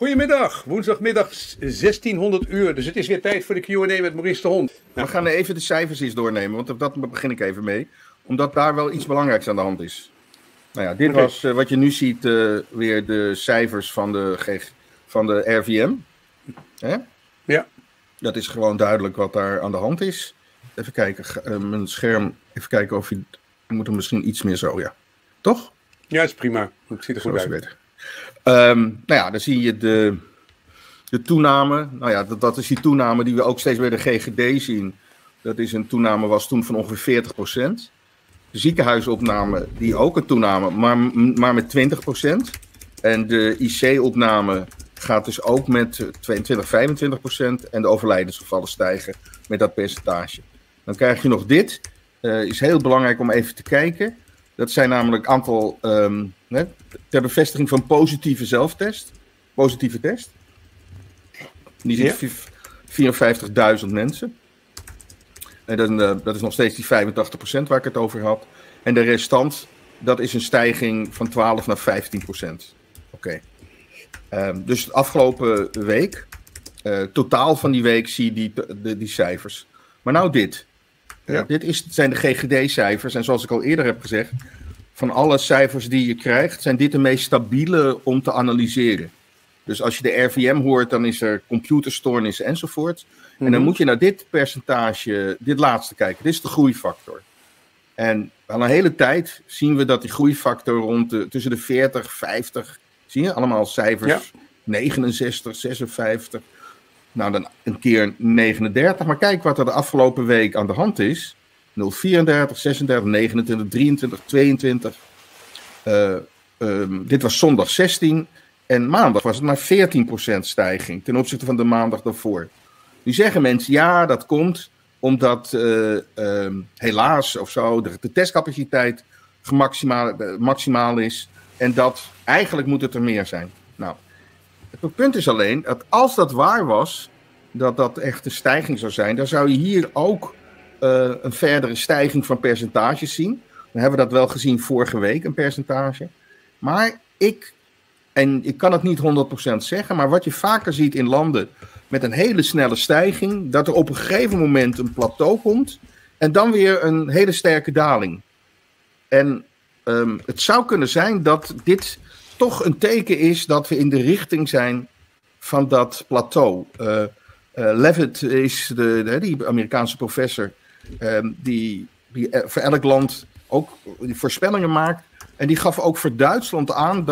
Goedemiddag, woensdagmiddag 1600 uur. Dus het is weer tijd voor de Q&A met Maurice de Hond. We gaan even de cijfers eens doornemen, want op dat begin ik even mee. Omdat daar wel iets belangrijks aan de hand is. Nou ja, dit was wat je nu ziet, weer de cijfers van de RVM. Hè? Ja. Dat is gewoon duidelijk wat daar aan de hand is. Even kijken, mijn scherm, even kijken of je... Ik moet hem misschien iets meer zo, ja. Toch? Ja, is prima. Het ziet er goed uit. Beter. Nou ja, dan zie je de toename. Nou ja, dat is die toename die we ook steeds bij de GGD zien. Dat is een toename, was toen van ongeveer 40%. De ziekenhuisopname, die ook een toename, maar met 20%. En de IC-opname gaat dus ook met 22-25%. En de overlijdensgevallen stijgen met dat percentage. Dan krijg je nog dit. Is heel belangrijk om even te kijken. Dat zijn namelijk aantal, ter bevestiging van positieve zelftest. Positieve test. Die zit 54.000 mensen. En dat is nog steeds die 85% waar ik het over had. En de restant, dat is een stijging van 12 naar 15%. Oké. Dus de afgelopen week, totaal van die week zie je die cijfers. Maar nou dit. Ja. Dit zijn de GGD-cijfers. En zoals ik al eerder heb gezegd, van alle cijfers die je krijgt, zijn dit de meest stabiele om te analyseren. Dus als je de RVM hoort, dan is er computerstoornissen enzovoort. En dan moet je naar dit percentage, dit laatste kijken. Dit is de groeifactor. En al een hele tijd zien we dat die groeifactor tussen de 40, 50, zie je, allemaal cijfers, ja. 69, 56, nou dan een keer 39. Maar kijk wat er de afgelopen week aan de hand is. 034, 36, 29, 23, 22. Dit was zondag 16. En maandag was het maar 14% stijging ten opzichte van de maandag daarvoor. Nu zeggen mensen, ja, dat komt omdat helaas of zo de testcapaciteit maximaal is. En dat eigenlijk moet het er meer zijn. Nou, het punt is alleen dat als dat waar was, dat dat echt een stijging zou zijn, dan zou je hier ook een verdere stijging van percentages zien. Dan hebben we dat wel gezien vorige week, een percentage. Maar ik kan het niet 100% zeggen, maar wat je vaker ziet in landen met een hele snelle stijging, dat er op een gegeven moment een plateau komt en dan weer een hele sterke daling. En het zou kunnen zijn dat dit toch een teken is dat we in de richting zijn van dat plateau. Levitt is die Amerikaanse professor die voor elk land ook die voorspellingen maakt. En die gaf ook voor Duitsland aan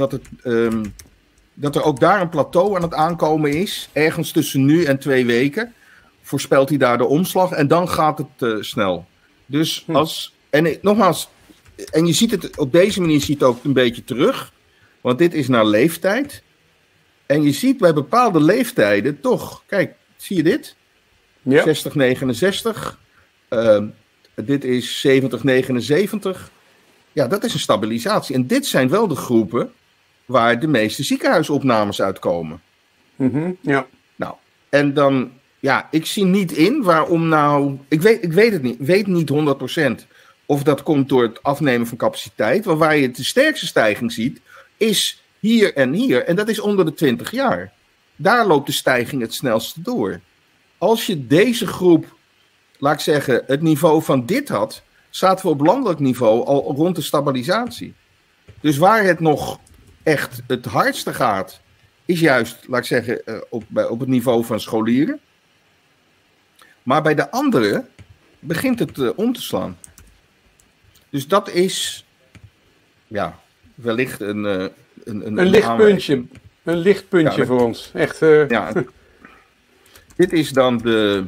dat er ook daar een plateau aan het aankomen is. Ergens tussen nu en 2 weken voorspelt hij daar de omslag. En dan gaat het snel. Dus nogmaals, en je ziet het op deze manier ziet het ook een beetje terug. Want dit is naar leeftijd. En je ziet bij bepaalde leeftijden toch, kijk, zie je dit? Ja. 60, 69. Dit is 70, 79. Ja, dat is een stabilisatie. En dit zijn wel de groepen waar de meeste ziekenhuisopnames uitkomen. Ja. Nou, en dan, ja, ik zie niet in waarom nou... Ik weet het niet. Ik weet niet 100% of dat komt door het afnemen van capaciteit. Want waar je de sterkste stijging ziet, is hier en hier. En dat is onder de 20 jaar. Daar loopt de stijging het snelste door. Als je deze groep, laat ik zeggen, het niveau van dit had, zaten we op landelijk niveau al rond de stabilisatie. Dus waar het nog echt het hardste gaat, is juist, laat ik zeggen, op het niveau van scholieren. Maar bij de anderen begint het om te slaan. Dus dat is, ja, wellicht een lichtpuntje. Een lichtpuntje voor ons. Echt. Ja, dit is dan de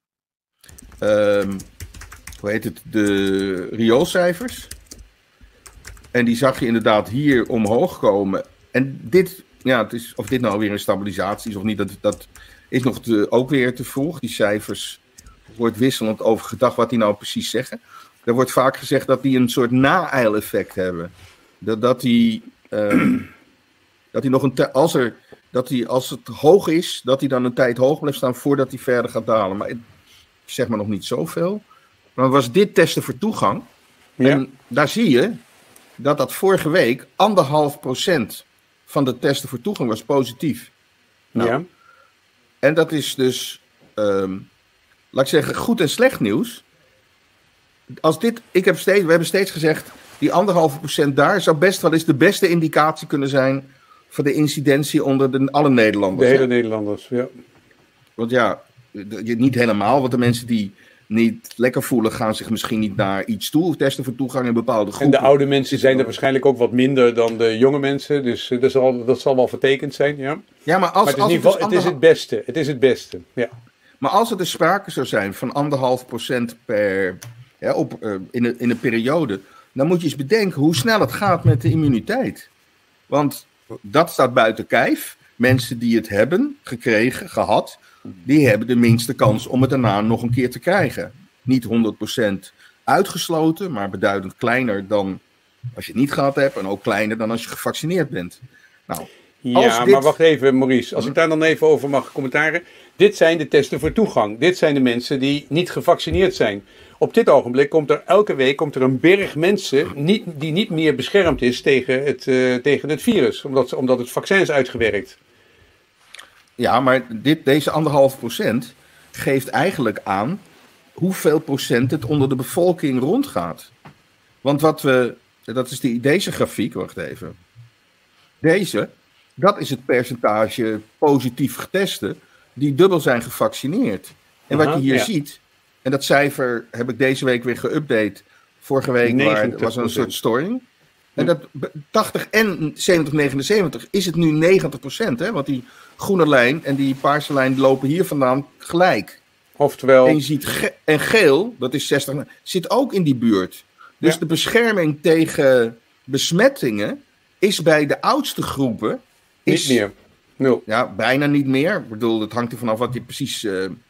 rioolcijfers. En die zag je inderdaad hier omhoog komen. En dit, ja, het is, of dit nou weer een stabilisatie is of niet, dat is nog ook weer te vroeg. Die cijfers, er wordt wisselend over gedacht wat die nou precies zeggen. Er wordt vaak gezegd dat die een soort na-eileffect hebben. Dat die nog als het hoog is, dat hij dan een tijd hoog blijft staan voordat hij verder gaat dalen. Maar ik zeg maar nog niet zoveel. Maar was dit testen voor toegang? Ja. En daar zie je dat vorige week 1,5% van de testen voor toegang was positief. Nou, ja. En dat is dus, laat ik zeggen, goed en slecht nieuws. We hebben steeds gezegd, die 1,5% daar zou best wel eens de beste indicatie kunnen zijn voor de incidentie onder alle Nederlanders. De hele Nederlanders, ja. Want ja, niet helemaal, want de mensen die niet lekker voelen gaan zich misschien niet naar iets toe, testen voor toegang in bepaalde groepen. En de oude mensen zijn er waarschijnlijk ook wat minder dan de jonge mensen, dus dat zal wel vertekend zijn, ja. Ja, maar het is in ieder geval, het is het beste, het is het beste, ja. Maar als er dus sprake zou zijn van 1,5% per, in een periode, dan moet je eens bedenken hoe snel het gaat met de immuniteit. Want dat staat buiten kijf. Mensen die het hebben gehad, die hebben de minste kans om het daarna nog een keer te krijgen. Niet 100% uitgesloten, maar beduidend kleiner dan als je het niet gehad hebt en ook kleiner dan als je gevaccineerd bent. Nou, maar wacht even, Maurice. Als ik daar dan even over mag commentaren. Dit zijn de testen voor toegang. Dit zijn de mensen die niet gevaccineerd zijn. Op dit ogenblik komt er elke week een berg mensen die niet meer beschermd is tegen het virus. Omdat het vaccin is uitgewerkt. Ja, maar deze 1,5% geeft eigenlijk aan hoeveel procent het onder de bevolking rondgaat. Want dat is deze grafiek, wacht even. Dat is het percentage positief getesten die dubbel zijn gevaccineerd. En wat je hier ziet, en dat cijfer heb ik deze week weer geüpdate. Vorige week was er een soort storing. En dat 80 en 70-79 is het nu 90%. Hè? Want die groene lijn en die paarse lijn lopen hier vandaan gelijk. Oftewel... En je ziet en geel, dat is 60, zit ook in die buurt. Dus de bescherming tegen besmettingen is bij de oudste groepen... Niet meer. 0. Ja, bijna niet meer. Ik bedoel, het hangt er vanaf wat je precies...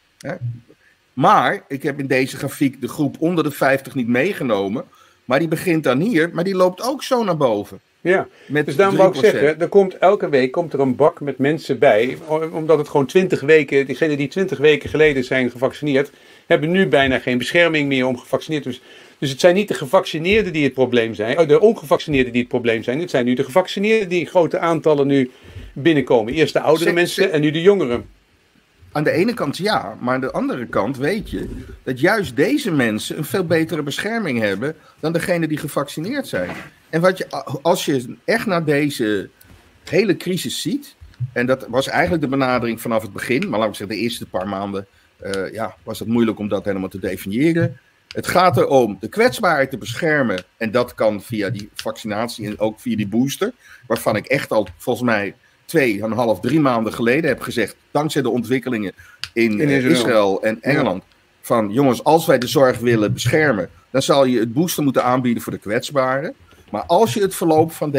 Maar ik heb in deze grafiek de groep onder de 50 niet meegenomen. Maar die begint dan hier, maar die loopt ook zo naar boven. Ja, dus daarom wou ik zeggen, elke week komt er een bak met mensen bij. Omdat het gewoon 20 weken, diegenen die 20 weken geleden zijn gevaccineerd, hebben nu bijna geen bescherming meer om gevaccineerd te zijn. Dus het zijn niet de gevaccineerden die het probleem zijn, de ongevaccineerden die het probleem zijn. Het zijn nu de gevaccineerden die in grote aantallen nu binnenkomen. Eerst de oudere mensen en nu de jongeren. Aan de ene kant ja, maar aan de andere kant weet je dat juist deze mensen een veel betere bescherming hebben dan degene die gevaccineerd zijn. En als je echt naar deze hele crisis ziet, en dat was eigenlijk de benadering vanaf het begin, maar laten we zeggen de eerste paar maanden was het moeilijk om dat helemaal te definiëren. Het gaat erom de kwetsbaarheid te beschermen en dat kan via die vaccinatie en ook via die booster, waarvan ik echt al volgens mij 2,5, 3 maanden geleden heb gezegd, dankzij de ontwikkelingen in Israël en Engeland, van jongens, als wij de zorg willen beschermen, dan zal je het booster moeten aanbieden voor de kwetsbaren. Maar als je het verloop van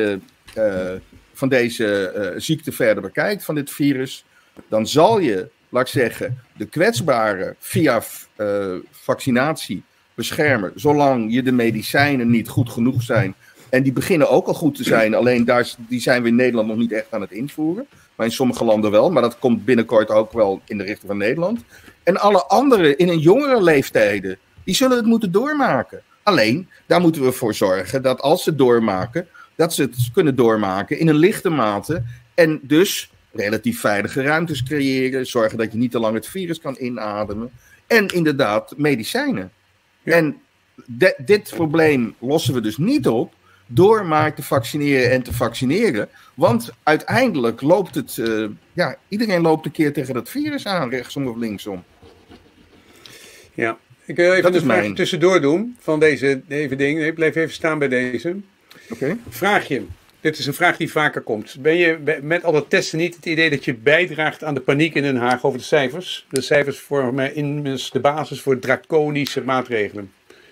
deze ziekte verder bekijkt, van dit virus, dan zal je, laat ik zeggen, de kwetsbaren via vaccinatie beschermen, zolang je de medicijnen niet goed genoeg zijn. En die beginnen ook al goed te zijn, alleen die zijn we in Nederland nog niet echt aan het invoeren. Maar in sommige landen wel, maar dat komt binnenkort ook wel in de richting van Nederland. En alle anderen in een jongere leeftijden, die zullen het moeten doormaken. Alleen, daar moeten we voor zorgen dat als ze doormaken, dat ze het kunnen doormaken in een lichte mate. En dus relatief veilige ruimtes creëren, zorgen dat je niet te lang het virus kan inademen. En inderdaad medicijnen. Ja. En dit probleem lossen we dus niet op door maar te vaccineren en te vaccineren. Want uiteindelijk loopt het... iedereen loopt een keer tegen dat virus aan, rechtsom of linksom. Ja, ik wil even een vraagje tussendoor doen van deze ding. Ik blijf even staan bij deze. Oké. Vraagje. Dit is een vraag die vaker komt. Ben je met al dat testen niet het idee dat je bijdraagt aan de paniek in Den Haag over de cijfers? De cijfers vormen immers de basis voor draconische maatregelen.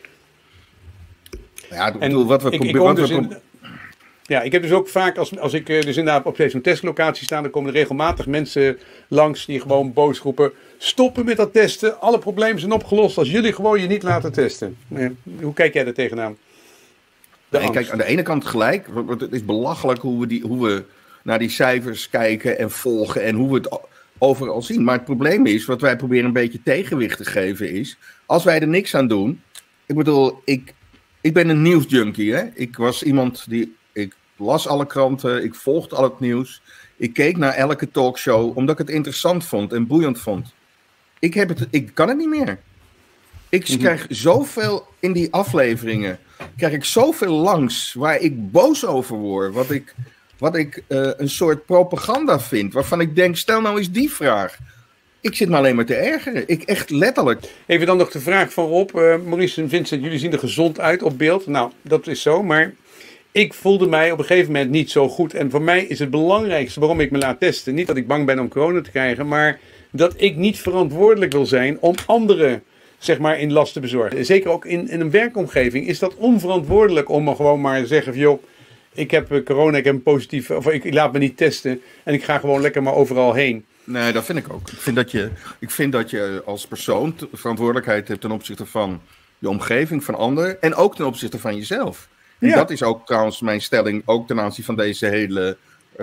Ja, ik bedoel, ik heb dus ook vaak, als ik dus inderdaad op zo'n testlocatie sta, dan komen er regelmatig mensen langs die gewoon boos roepen: stoppen met dat testen, alle problemen zijn opgelost als jullie gewoon je niet laten testen. Hoe kijk jij daar tegenaan? Kijk, aan de ene kant gelijk, want het is belachelijk hoe we naar die cijfers kijken en volgen en hoe we het overal zien. Maar het probleem is, wat wij proberen een beetje tegenwicht te geven is, als wij er niks aan doen, ik bedoel, ik ben een nieuwsjunkie, hè. Ik was iemand die, las alle kranten, ik volgde al het nieuws. Ik keek naar elke talkshow, omdat ik het interessant vond en boeiend vond. Ik kan het niet meer. Ik krijg zoveel in die afleveringen, krijg ik zoveel langs waar ik boos over word. Wat ik een soort propaganda vind, waarvan ik denk, stel nou eens die vraag. Ik zit me alleen maar te ergeren. Ik echt letterlijk. Even dan nog de vraag van Rob. Maurice en Vincent, jullie zien er gezond uit op beeld. Nou, dat is zo, maar ik voelde mij op een gegeven moment niet zo goed. En voor mij is het belangrijkste waarom ik me laat testen, niet dat ik bang ben om corona te krijgen, maar dat ik niet verantwoordelijk wil zijn om anderen, zeg maar, in last te bezorgen. Zeker ook in een werkomgeving is dat onverantwoordelijk om me gewoon maar te zeggen van, joh, ik heb corona, ik heb een positief, of ik laat me niet testen en ik ga gewoon lekker maar overal heen. Nee, dat vind ik ook. Ik vind dat je als persoon verantwoordelijkheid hebt ten opzichte van je omgeving, van anderen en ook ten opzichte van jezelf. En dat is ook trouwens mijn stelling, ook ten aanzien van deze hele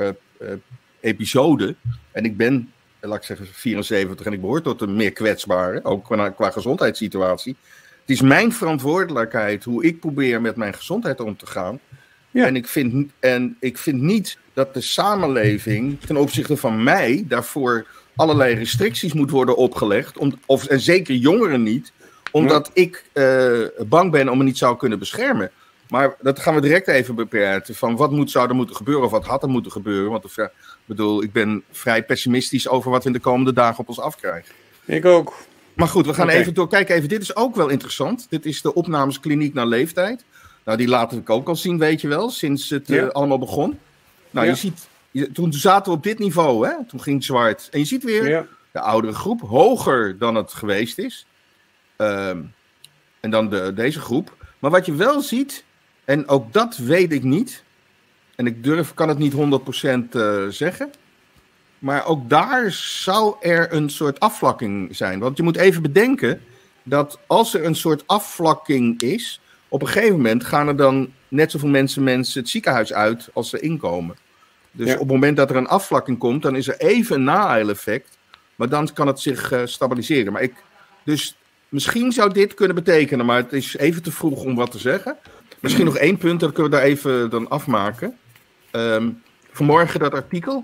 episode. En ik ben, laat ik zeggen, 74 en ik behoor tot een meer kwetsbare, ook qua gezondheidssituatie. Het is mijn verantwoordelijkheid hoe ik probeer met mijn gezondheid om te gaan. Ja. En ik vind niet dat de samenleving ten opzichte van mij daarvoor allerlei restricties moet worden opgelegd. En zeker jongeren niet, omdat ik bang ben om me niet zou kunnen beschermen. Maar dat gaan we direct even beperken van wat zou er moeten gebeuren of wat had er moeten gebeuren. Want ik ben vrij pessimistisch over wat we in de komende dagen op ons afkrijgen. Ik ook. Maar goed, we gaan even doorkijken. Dit is ook wel interessant. Dit is de opnameskliniek naar leeftijd. Nou, die laten ik ook al zien, weet je wel, sinds het allemaal begon. Nou, je ziet, toen zaten we op dit niveau, hè? Toen ging het zwart. En je ziet weer de oudere groep, hoger dan het geweest is. En dan deze groep. Maar wat je wel ziet, en ook dat weet ik niet, en kan het niet 100% zeggen, maar ook daar zou er een soort afvlakking zijn. Want je moet even bedenken dat als er een soort afvlakking is, op een gegeven moment gaan er dan net zoveel mensen het ziekenhuis uit als ze inkomen. Dus op het moment dat er een afvlakking komt, dan is er even een na-effect. Maar dan kan het zich stabiliseren. Dus misschien zou dit kunnen betekenen, maar het is even te vroeg om wat te zeggen. Misschien nog één punt, dat kunnen we daar even dan afmaken. Vanmorgen dat artikel.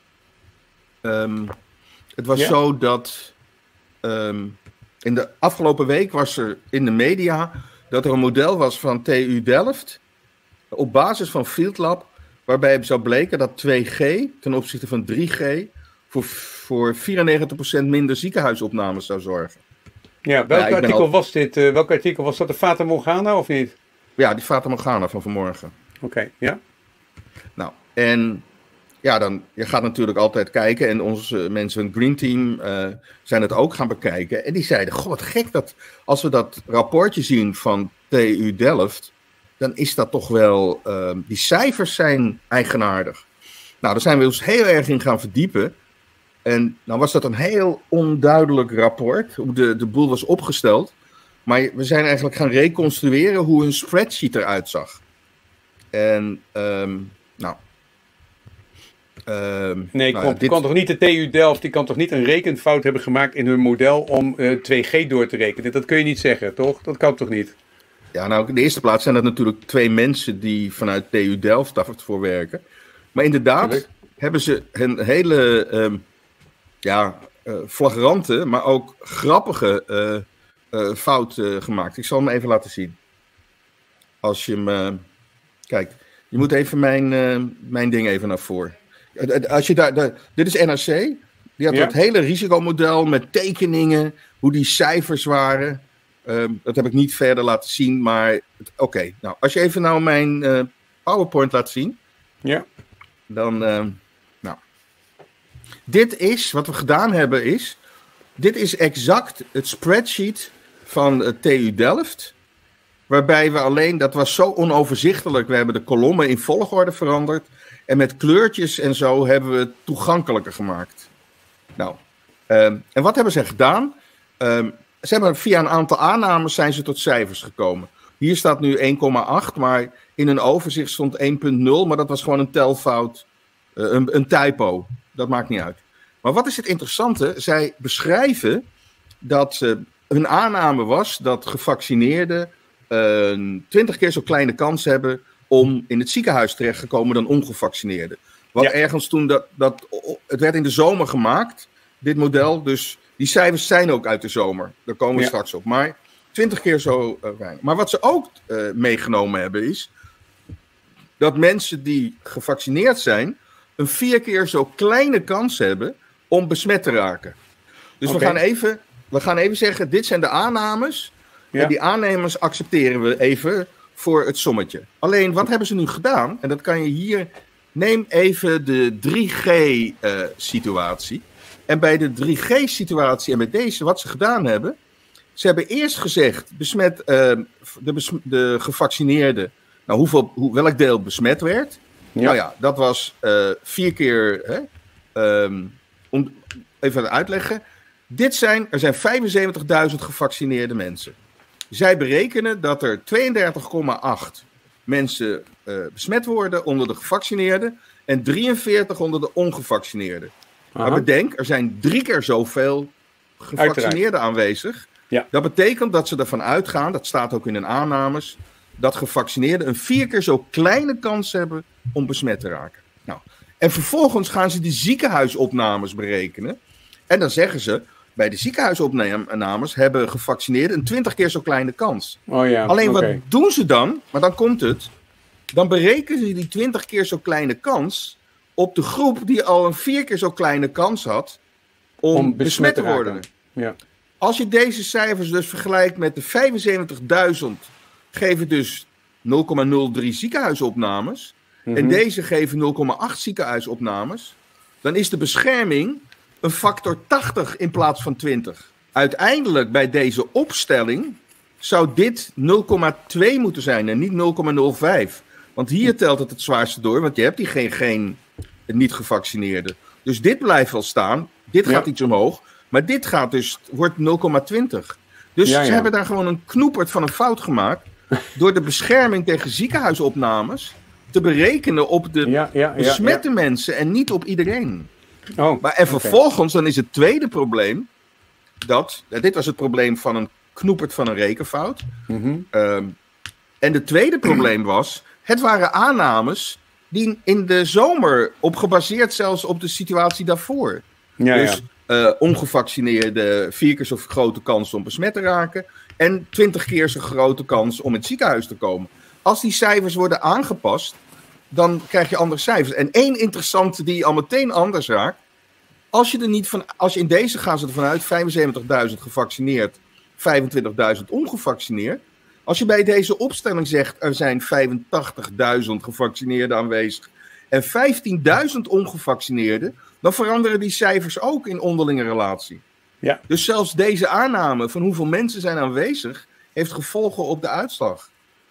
Het was zo dat in de afgelopen week was er in de media dat er een model was van TU Delft op basis van Field Lab, waarbij zou bleken dat 2G ten opzichte van 3G voor 94% minder ziekenhuisopnames zou zorgen. Ja, welk artikel was dit? Welk artikel was dat? De Fata Morgana of niet? Ja, die Fata Morgana van vanmorgen. Oké, ja. Nou, en ja, dan, je gaat natuurlijk altijd kijken en onze mensen van Green Team zijn het ook gaan bekijken. En die zeiden, goh, wat gek dat als we dat rapportje zien van TU Delft, dan is dat toch wel, die cijfers zijn eigenaardig. Nou, daar zijn we ons heel erg in gaan verdiepen. En nou was dat een heel onduidelijk rapport, hoe de boel was opgesteld. Maar we zijn eigenlijk gaan reconstrueren hoe een spreadsheet eruit zag. En, kan toch niet de TU Delft, die kan toch niet een rekenfout hebben gemaakt in hun model om 2G door te rekenen? Dat kun je niet zeggen, toch? Dat kan toch niet? Ja, nou, in de eerste plaats zijn dat natuurlijk 2 mensen die vanuit TU Delft daarvoor werken. Maar inderdaad hebben ze een hele flagrante, maar ook grappige fout gemaakt. Ik zal hem even laten zien. Als je hem... kijk, je moet even mijn ding even naar voren. Als je dit is NRC. Die had dat hele risicomodel met tekeningen, hoe die cijfers waren. Dat heb ik niet verder laten zien, maar oké. Nou, als je even nou mijn PowerPoint laat zien. Ja. Dan, nou. Dit is, wat we gedaan hebben dit is exact het spreadsheet van TU Delft. Waarbij we alleen, dat was zo onoverzichtelijk, we hebben de kolommen in volgorde veranderd. En met kleurtjes en zo hebben we het toegankelijker gemaakt. Nou, en wat hebben ze gedaan? Ze hebben via een aantal aannames zijn ze tot cijfers gekomen. Hier staat nu 1,8, maar in een overzicht stond 1,0, maar dat was gewoon een telfout, een typo. Dat maakt niet uit. Maar wat is het interessante? Zij beschrijven dat hun aanname was dat gevaccineerden 20 keer zo kleine kans hebben om in het ziekenhuis terechtgekomen dan ongevaccineerden. Wat ergens toen, het werd in de zomer gemaakt, dit model. Dus die cijfers zijn ook uit de zomer. Daar komen we straks op. Maar 20 keer zo weinig. Maar wat ze ook meegenomen hebben is dat mensen die gevaccineerd zijn een 4 keer zo kleine kans hebben om besmet te raken. Dus we gaan even zeggen, dit zijn de aannames. Ja. En die aannemers accepteren we even voor het sommetje. Alleen, wat hebben ze nu gedaan? En dat kan je hier... Neem even de 3G-situatie. En bij de 3G-situatie en bij deze, wat ze gedaan hebben... Ze hebben eerst gezegd, de gevaccineerden... Nou, welk deel besmet werd? Ja. Nou ja, dat was 4 keer... even uitleggen. Er zijn 75.000 gevaccineerde mensen. Zij berekenen dat er 32,8 mensen besmet worden onder de gevaccineerden en 43 onder de ongevaccineerden. Maar bedenk, er zijn 3 keer zoveel gevaccineerden aanwezig. Ja. Dat betekent dat ze ervan uitgaan, dat staat ook in hun aannames, dat gevaccineerden een 4 keer zo kleine kans hebben om besmet te raken. Nou, en vervolgens gaan ze die ziekenhuisopnames berekenen. En dan zeggen ze, bij de ziekenhuisopnames hebben gevaccineerden een 20 keer zo kleine kans. Alleen wat doen ze dan? Maar dan komt het. Dan berekenen ze die 20 keer zo kleine kans op de groep die al een 4 keer zo kleine kans had om besmet te worden. Ja. Als je deze cijfers dus vergelijkt met de 75.000, geven dus 0,03 ziekenhuisopnames. En deze geven 0,8 ziekenhuisopnames. Dan is de bescherming een factor 80 in plaats van 20. Uiteindelijk bij deze opstelling zou dit 0,2 moeten zijn en niet 0,05. Want hier telt het zwaarste door, want je hebt geen niet-gevaccineerde. Dus dit blijft wel staan, dit gaat iets omhoog, maar dit wordt 0,20. Dus ze hebben daar gewoon een knoepert van een fout gemaakt door de bescherming tegen ziekenhuisopnames te berekenen op de besmette mensen en niet op iedereen. En vervolgens, dan is het tweede probleem, dit was het probleem van een knoepert van een rekenfout. En het tweede probleem was, het waren aannames die in de zomer gebaseerd zelfs op de situatie daarvoor. Ongevaccineerde 4 keer zo grote kans om besmet te raken en 20 keer zo grote kans om in het ziekenhuis te komen. Als die cijfers worden aangepast, dan krijg je andere cijfers. En één interessante die al meteen anders raakt. Als je in deze gaan ze ervan uit 75.000 gevaccineerd, 25.000 ongevaccineerd. Als je bij deze opstelling zegt er zijn 85.000 gevaccineerden aanwezig en 15.000 ongevaccineerden, dan veranderen die cijfers ook in onderlinge relatie. Ja. Dus zelfs deze aanname van hoeveel mensen zijn aanwezig heeft gevolgen op de uitslag.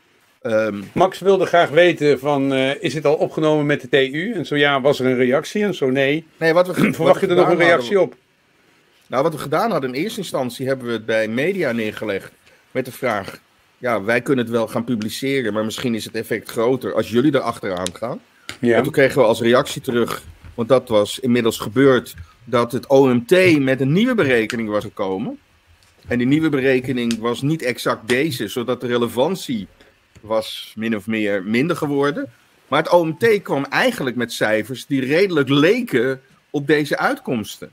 Max wilde graag weten is het al opgenomen met de TU? En zo ja, was er een reactie? En zo nee. Verwacht je er nog een reactie op? Nou, wat we gedaan hadden in eerste instantie hebben we het bij media neergelegd met de vraag, ja, wij kunnen het wel gaan publiceren, maar misschien is het effect groter als jullie erachteraan gaan. Ja. En toen kregen we als reactie terug, want dat was inmiddels gebeurd, dat het OMT met een nieuwe berekening was gekomen. En die nieuwe berekening was niet exact deze, zodat de relevantie was min of meer minder geworden. Maar het OMT kwam eigenlijk met cijfers die redelijk leken op deze uitkomsten.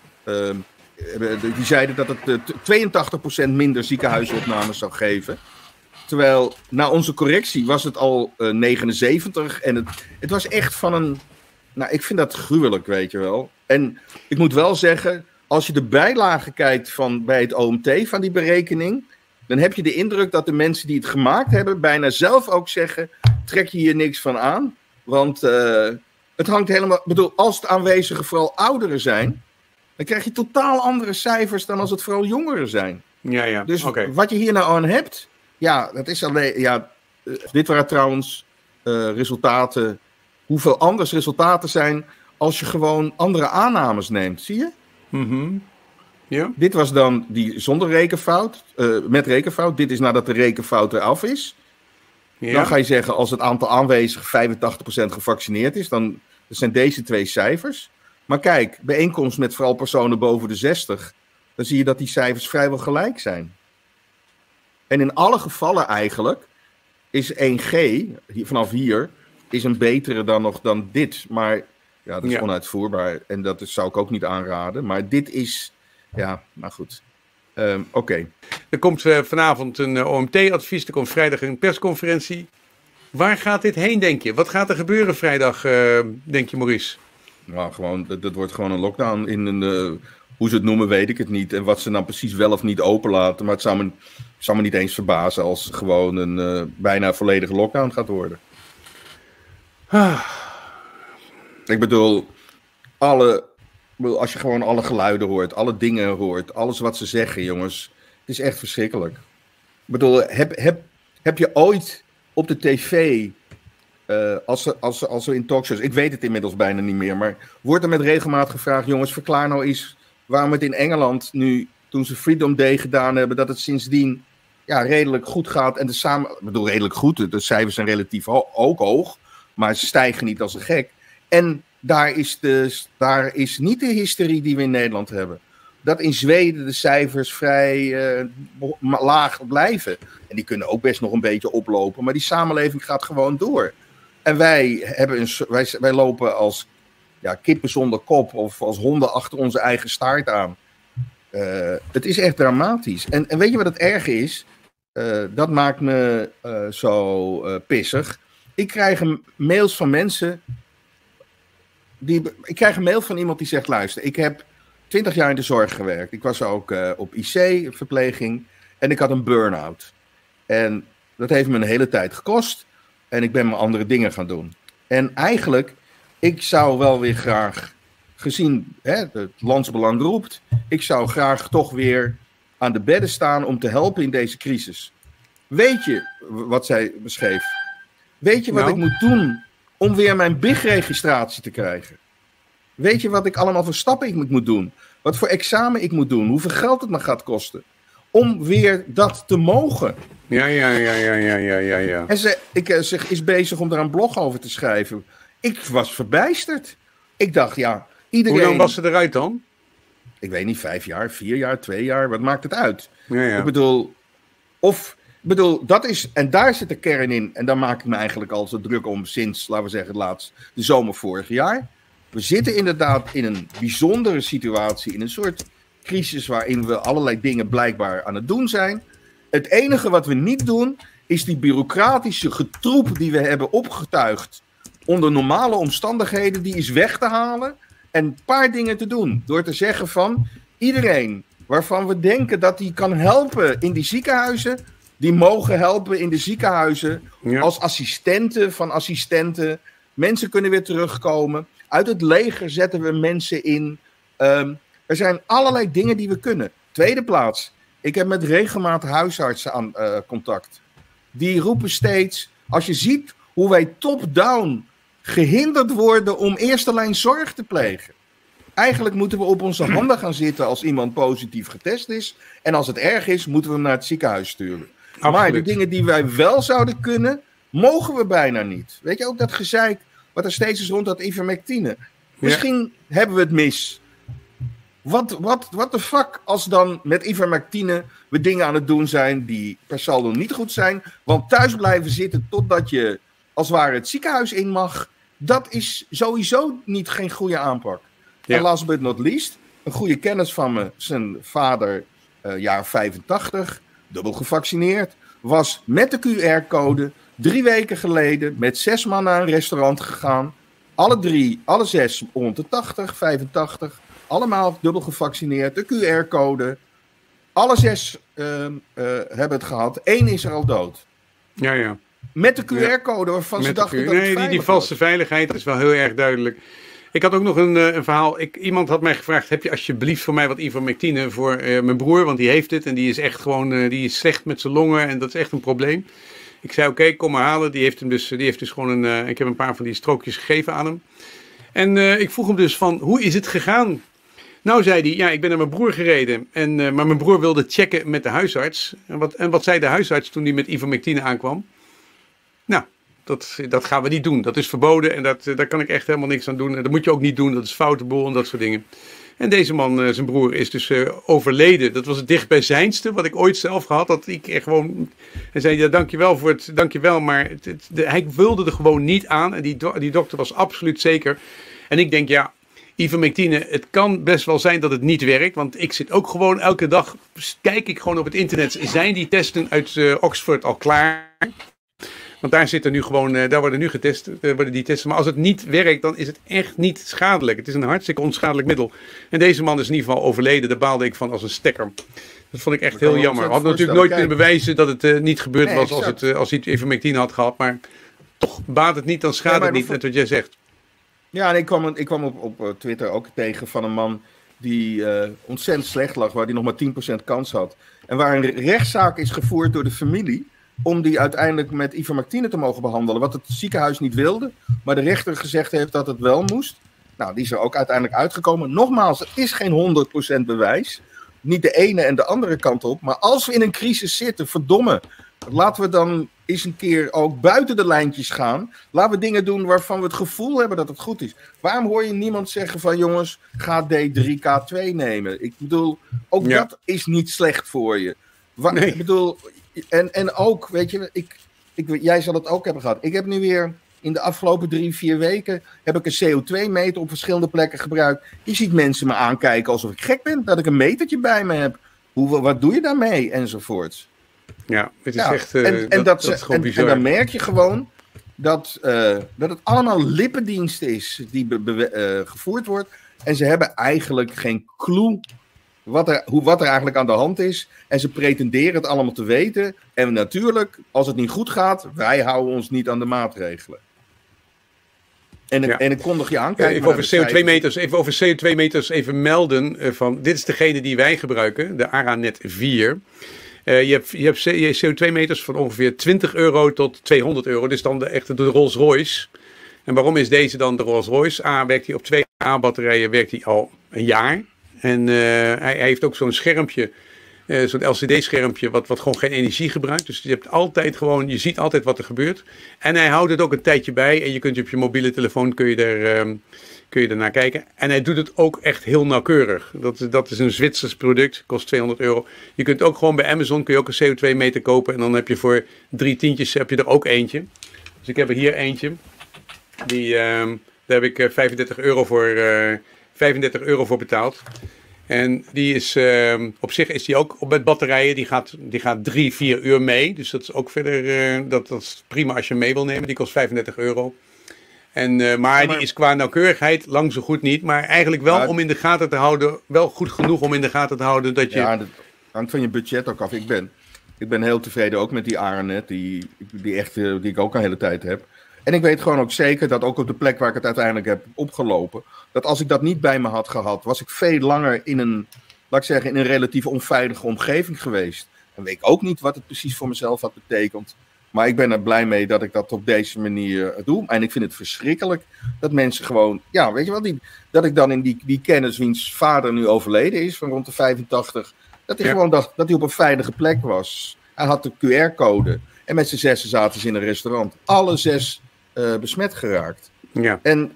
Die zeiden dat het 82% minder ziekenhuisopnames zou geven. Terwijl na onze correctie was het al 79. En het was echt van een... Nou, ik vind dat gruwelijk, weet je wel. En ik moet wel zeggen, als je de bijlagen kijkt bij het OMT van die berekening, dan heb je de indruk dat de mensen die het gemaakt hebben bijna zelf ook zeggen, trek je hier niks van aan. Want het hangt helemaal... Ik bedoel, als de aanwezigen vooral ouderen zijn, dan krijg je totaal andere cijfers dan als het vooral jongeren zijn. Ja. Dus wat je hier nou aan hebt, ja, dat is alleen... Ja, dit waren trouwens resultaten, hoeveel anders resultaten zijn als je gewoon andere aannames neemt, zie je? Ja. Dit was dan die zonder rekenfout, met rekenfout. Dit is nadat de rekenfout eraf is. Ja. Dan ga je zeggen, als het aantal aanwezigen 85% gevaccineerd is, dan zijn deze 2 cijfers. Maar kijk, bijeenkomst met vooral personen boven de 60, dan zie je dat die cijfers vrijwel gelijk zijn. En in alle gevallen eigenlijk is 1G, vanaf hier, is een betere dan dit. Maar ja, dat is onuitvoerbaar en dat zou ik ook niet aanraden. Maar dit is, ja, nou goed. Oké. Er komt vanavond een OMT-advies, er komt vrijdag een persconferentie. Waar gaat dit heen, denk je? Wat gaat er gebeuren vrijdag, denk je, Maurice? Nou, gewoon, dat wordt gewoon een lockdown in een... hoe ze het noemen, weet ik het niet. En wat ze dan precies wel of niet openlaten. Maar het zou me niet eens verbazen als het gewoon een bijna volledige lockdown gaat worden. Ik bedoel, als je gewoon alle geluiden hoort, alle dingen hoort, alles wat ze zeggen, jongens. Het is echt verschrikkelijk. Ik bedoel, heb je ooit op de tv... als we in talkshows, ik weet het inmiddels bijna niet meer, maar wordt er met regelmaat gevraagd, jongens, verklaar nou eens waarom het in Engeland nu, toen ze Freedom Day gedaan hebben, dat het sindsdien redelijk goed gaat. En ik bedoel, redelijk goed, de cijfers zijn relatief ook hoog, maar ze stijgen niet als een gek. En daar is niet de hysterie die we in Nederland hebben. Dat in Zweden de cijfers vrij laag blijven. En die kunnen ook best nog een beetje oplopen, maar die samenleving gaat gewoon door. En wij lopen als kippen zonder kop of als honden achter onze eigen staart aan. Het is echt dramatisch. En weet je wat het erge is? Dat maakt me zo pissig. Ik krijg mails van mensen. Ik krijg een mail van iemand die zegt, luister, ik heb 20 jaar in de zorg gewerkt. Ik was ook op IC-verpleging en ik had een burn-out. En dat heeft me een hele tijd gekost. En ik ben maar andere dingen gaan doen. En eigenlijk, ik zou wel weer graag, gezien het landsbelang roept, ik zou graag toch weer aan de bedden staan om te helpen in deze crisis. Weet je wat zij beschreef? Weet je wat ik moet doen om weer mijn BIG-registratie te krijgen? Weet je wat ik allemaal voor stappen ik moet doen? Wat voor examen ik moet doen? Hoeveel geld het me gaat kosten? Om weer dat te mogen. Ja. En ze is bezig om daar een blog over te schrijven. Ik was verbijsterd. Ik dacht, iedereen... Hoe lang was ze eruit dan? Ik weet niet, 5 jaar, 4 jaar, 2 jaar. Wat maakt het uit? Ja. Ik bedoel, dat is... En daar zit de kern in. En daar maak ik me eigenlijk al zo druk om sinds, laten we zeggen, de zomer vorig jaar. We zitten inderdaad in een bijzondere situatie. In een soort crisis waarin we allerlei dingen blijkbaar aan het doen zijn. Het enige wat we niet doen, is die bureaucratische getroep die we hebben opgetuigd onder normale omstandigheden, die is weg te halen en een paar dingen te doen. Door te zeggen van, iedereen waarvan we denken dat die kan helpen in die ziekenhuizen, die mogen helpen in de ziekenhuizen als assistenten van assistenten. Mensen kunnen weer terugkomen. Uit het leger zetten we mensen in. Er zijn allerlei dingen die we kunnen. Tweede plaats. Ik heb met regelmaat huisartsen aan contact. Die roepen steeds, als je ziet hoe wij top-down gehinderd worden om eerste lijn zorg te plegen. Eigenlijk moeten we op onze handen gaan zitten als iemand positief getest is. En als het erg is, moeten we hem naar het ziekenhuis sturen. Absoluut. Maar de dingen die wij wel zouden kunnen, mogen we bijna niet. Weet je, ook dat gezeik wat er steeds is rond dat ivermectine. Misschien hebben we het mis. Wat de fuck als dan met ivermectine we dingen aan het doen zijn die per saldo niet goed zijn. Want thuis blijven zitten totdat je als het ware het ziekenhuis in mag. Dat is sowieso geen goede aanpak. Ja. En last but not least, een goede kennis van me, zijn vader, jaar 85, dubbel gevaccineerd, was met de QR-code 3 weken geleden met 6 man naar een restaurant gegaan. Alle 6 rond de 80, 85, allemaal dubbel gevaccineerd, de QR-code. Alle 6 hebben het gehad, 1 is er al dood. Ja. Met de QR-code waarvan ze dachten dat het veilig was. Die valse veiligheid is wel heel erg duidelijk. Ik had ook nog een verhaal. Iemand had mij gevraagd, heb je alsjeblieft voor mij wat ivermectine voor mijn broer? Want die heeft het en die is echt gewoon, die is slecht met zijn longen en dat is echt een probleem. Ik zei oké, kom maar halen. Die heeft dus gewoon ik heb een paar van die strookjes gegeven aan hem. En ik vroeg hem dus van, hoe is het gegaan? Nou, zei hij, ja, ik ben naar mijn broer gereden. Maar mijn broer wilde checken met de huisarts. En wat zei de huisarts toen hij met ivermectine aankwam? Nou, dat gaan we niet doen. Dat is verboden en daar kan ik echt helemaal niks aan doen. En dat moet je ook niet doen, dat is foute boel en dat soort dingen. En deze man, zijn broer, is dus overleden. Dat was het dichtbijzijnste wat ik ooit zelf gehad. Dat ik er gewoon... Hij zei, ja, dankjewel, maar hij wilde er gewoon niet aan. En die dokter was absoluut zeker. En ik denk, ja, ivermectine, het kan best wel zijn dat het niet werkt. Want ik zit ook gewoon elke dag, kijk ik gewoon op het internet. Zijn die testen uit Oxford al klaar? Want daar zitten nu gewoon, daar worden nu getest, worden die testen. Maar als het niet werkt, dan is het echt niet schadelijk. Het is een hartstikke onschadelijk middel. En deze man is in ieder geval overleden. Daar baalde ik van als een stekker. Dat vond ik echt heel jammer. Had natuurlijk nooit kunnen bewijzen dat het niet gebeurd was als hij ivermectine had gehad. Maar toch, baat het niet, dan schaadt het niet, net wat jij zegt. Ja, en ik kwam op Twitter ook tegen van een man die ontzettend slecht lag, waar die nog maar 10% kans had. En waar een rechtszaak is gevoerd door de familie om die uiteindelijk met ivermectine te mogen behandelen. Wat het ziekenhuis niet wilde, maar de rechter gezegd heeft dat het wel moest. Nou, die is er ook uiteindelijk uitgekomen. Nogmaals, het is geen 100% bewijs. Niet de ene en de andere kant op. Maar als we in een crisis zitten, verdomme, laten we dan eens een keer ook buiten de lijntjes gaan. Laten we dingen doen waarvan we het gevoel hebben dat het goed is. Waarom hoor je niemand zeggen van jongens, ga D3K2 nemen? Ik bedoel, ook dat is niet slecht voor je. Nee. Ik bedoel, en ook, weet je, jij zal het ook hebben gehad. Ik heb nu weer in de afgelopen 3-4 weken heb ik een CO2-meter op verschillende plekken gebruikt. Je ziet mensen me aankijken alsof ik gek ben, dat ik een metertje bij me heb. Wat doe je daarmee? Enzovoorts. Ja, het is echt dat is gewoon bizar. En dan merk je gewoon dat het allemaal lippendienst is die gevoerd wordt. En ze hebben eigenlijk geen clue wat er eigenlijk aan de hand is. En ze pretenderen het allemaal te weten. En natuurlijk, als het niet goed gaat, wij houden ons niet aan de maatregelen. En ik kondig je aan. Even over CO2-meters even melden. Dit is degene die wij gebruiken, de Aranet 4. Je hebt CO2-meters van ongeveer €20 tot €200. Dit is dan de Rolls-Royce. En waarom is deze dan de Rolls-Royce? Werkt hij op 2 A-batterijen, werkt hij al een jaar. En hij heeft ook zo'n schermpje, zo'n LCD-schermpje, wat gewoon geen energie gebruikt. Dus je ziet altijd wat er gebeurt. En hij houdt het ook een tijdje bij. En je kunt op je mobiele telefoon kun je ernaar kijken. En hij doet het ook echt heel nauwkeurig. Dat is een Zwitsers product, kost €200. Je kunt ook gewoon bij Amazon kun je ook een CO2-meter kopen. En dan heb je voor 3 tientjes heb je er ook eentje. Dus ik heb er hier eentje. Daar heb ik €35 voor betaald. En die is, op zich is die ook met batterijen, die gaat 3-4 uur mee. Dus dat is ook verder, dat is prima als je hem mee wil nemen. Die kost €35. Maar die is qua nauwkeurigheid lang zo goed niet. Maar eigenlijk wel om in de gaten te houden, wel goed genoeg om in de gaten te houden dat je... Ja, dat hangt van je budget ook af. Ik ben heel tevreden ook met die Aranet, die ik ook een hele tijd heb. En ik weet gewoon ook zeker dat ook op de plek waar ik het uiteindelijk heb opgelopen, dat als ik dat niet bij me had gehad, was ik veel langer in een relatief onveilige omgeving geweest. En weet ik ook niet wat het precies voor mezelf had betekend. Maar ik ben er blij mee dat ik dat op deze manier doe. En ik vind het verschrikkelijk dat mensen gewoon, ja, weet je wel, dat ik dan in die kennis wiens vader nu overleden is, van rond de 85, dat hij gewoon dacht dat hij op een veilige plek was. Hij had de QR-code. En met z'n 6 zaten ze in een restaurant. Alle 6 besmet geraakt. Ja. En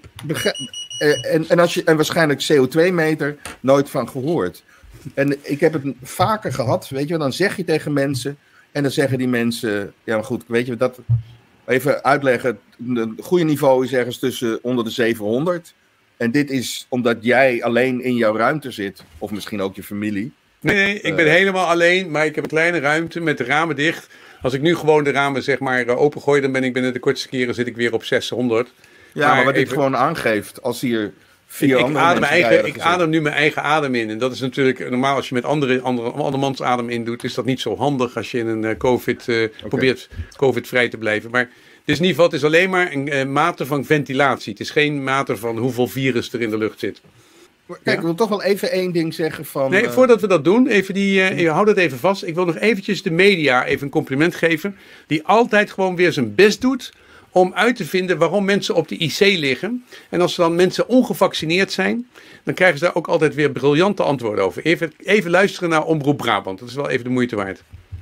waarschijnlijk CO2-meter nooit van gehoord. En ik heb het vaker gehad, weet je wel, dan zeg je tegen mensen, en dan zeggen die mensen, ja maar goed, weet je, dat even uitleggen, het goede niveau is ergens tussen onder de 700. En dit is omdat jij alleen in jouw ruimte zit, of misschien ook je familie. Nee, ik ben helemaal alleen, maar ik heb een kleine ruimte met de ramen dicht. Als ik nu gewoon de ramen zeg maar opengooi, dan ben ik binnen de kortste keren zit ik weer op 600. Ja, maar wat dit gewoon aangeeft, als hier 4 andere mensen ik adem nu mijn eigen adem in. En dat is natuurlijk normaal als je met andermans adem in doet, is dat niet zo handig als je in een probeert COVID-vrij te blijven. Maar dus in ieder geval, het is alleen maar een mate van ventilatie. Het is geen mate van hoeveel virus er in de lucht zit. Kijk, ik wil toch wel even één ding zeggen van... Nee, voordat we dat doen, hou dat even vast. Ik wil nog eventjes de media even een compliment geven. Die altijd gewoon weer zijn best doet om uit te vinden waarom mensen op de IC liggen. En als er dan mensen ongevaccineerd zijn, dan krijgen ze daar ook altijd weer briljante antwoorden over. Even luisteren naar Omroep Brabant. Dat is wel even de moeite waard.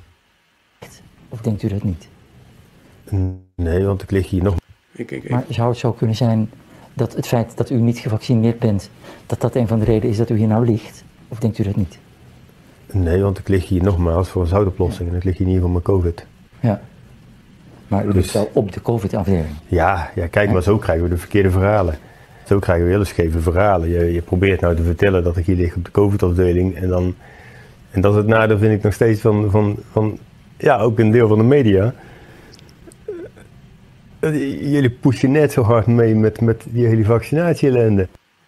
Of denkt u dat niet? Nee, want ik lig hier nog. Maar zou het zo kunnen zijn dat het feit dat u niet gevaccineerd bent, dat een van de redenen is dat u hier nou ligt? Of denkt u dat niet? Nee, want ik lig hier nogmaals voor een zoutoplossing en ik lig hier niet voor mijn COVID. Ja. Maar u ligt wel op de COVID-afdeling. Ja, kijk, maar zo krijgen we de verkeerde verhalen. Zo krijgen we hele scheve verhalen. Je probeert nou te vertellen dat ik hier lig op de COVID-afdeling en dat is het nadeel, vind ik nog steeds van ook een deel van de media. Jullie pushen net zo hard mee met die hele vaccinatie-ellende.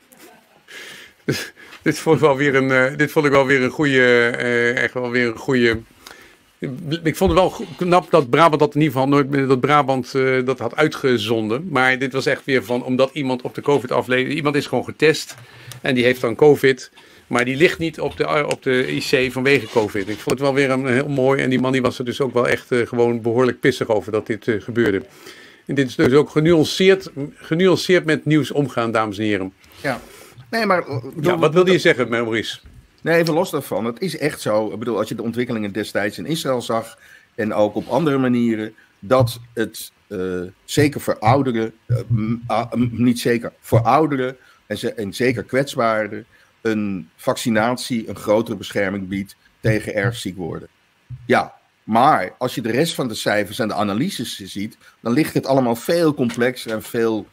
Dit vond ik wel weer een goede, echt wel weer een goede. Ik vond het wel knap dat Brabant dat in ieder geval nooit dat Brabant dat had uitgezonden. Maar dit was echt weer van, omdat iemand op de COVID iemand is gewoon getest en die heeft dan COVID. Maar die ligt niet op de IC vanwege COVID. Ik vond het wel weer een heel mooi. En die man die was er dus ook wel echt gewoon behoorlijk pissig over dat dit gebeurde. En dit is dus ook genuanceerd met nieuws omgaan, dames en heren. Ja. Nee, maar... wat wilde je zeggen, Maurice? Nee, even los daarvan. Het is echt zo. Ik bedoel, als je de ontwikkelingen destijds in Israël zag en ook op andere manieren, dat het zeker voor ouderen, niet zeker, voor ouderen en zeker kwetsbaren, een vaccinatie een grotere bescherming biedt tegen erg ziek worden. Ja, maar als je de rest van de cijfers en de analyses ziet, dan ligt het allemaal veel complexer en veel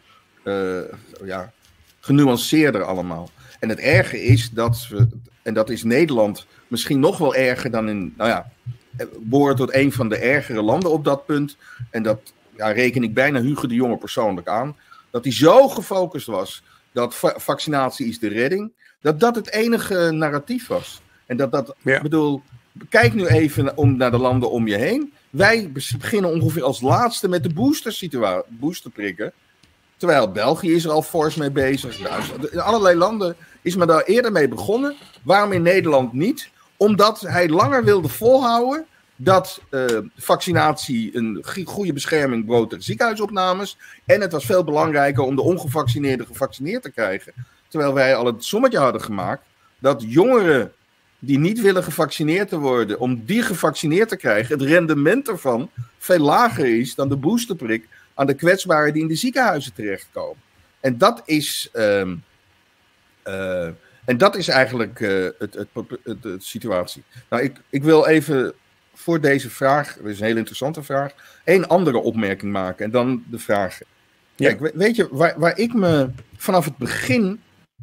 genuanceerder allemaal. En het erge is dat we, en dat is Nederland misschien nog wel erger dan in, behoort tot een van de ergere landen op dat punt. En dat reken ik bijna Hugo de Jonge persoonlijk aan. Dat hij zo gefocust was dat vaccinatie is de redding. Dat het enige narratief was. En ik bedoel, kijk nu even naar de landen om je heen. Wij beginnen ongeveer als laatste met de boosterprikken. Terwijl België is er al fors mee bezig. In allerlei landen is men daar eerder mee begonnen. Waarom in Nederland niet? Omdat hij langer wilde volhouden dat vaccinatie een goede bescherming bood tegen ziekenhuisopnames. En het was veel belangrijker om de ongevaccineerden gevaccineerd te krijgen. Terwijl wij al het sommetje hadden gemaakt dat jongeren die niet willen gevaccineerd te worden, om die gevaccineerd te krijgen, het rendement ervan veel lager is dan de boosterprik aan de kwetsbaren die in de ziekenhuizen terechtkomen. En dat is eigenlijk de situatie. Nou, ik wil even voor deze vraag, dat is een hele interessante vraag, één andere opmerking maken en dan de vraag. Ja. Kijk, weet je, waar ik me vanaf het begin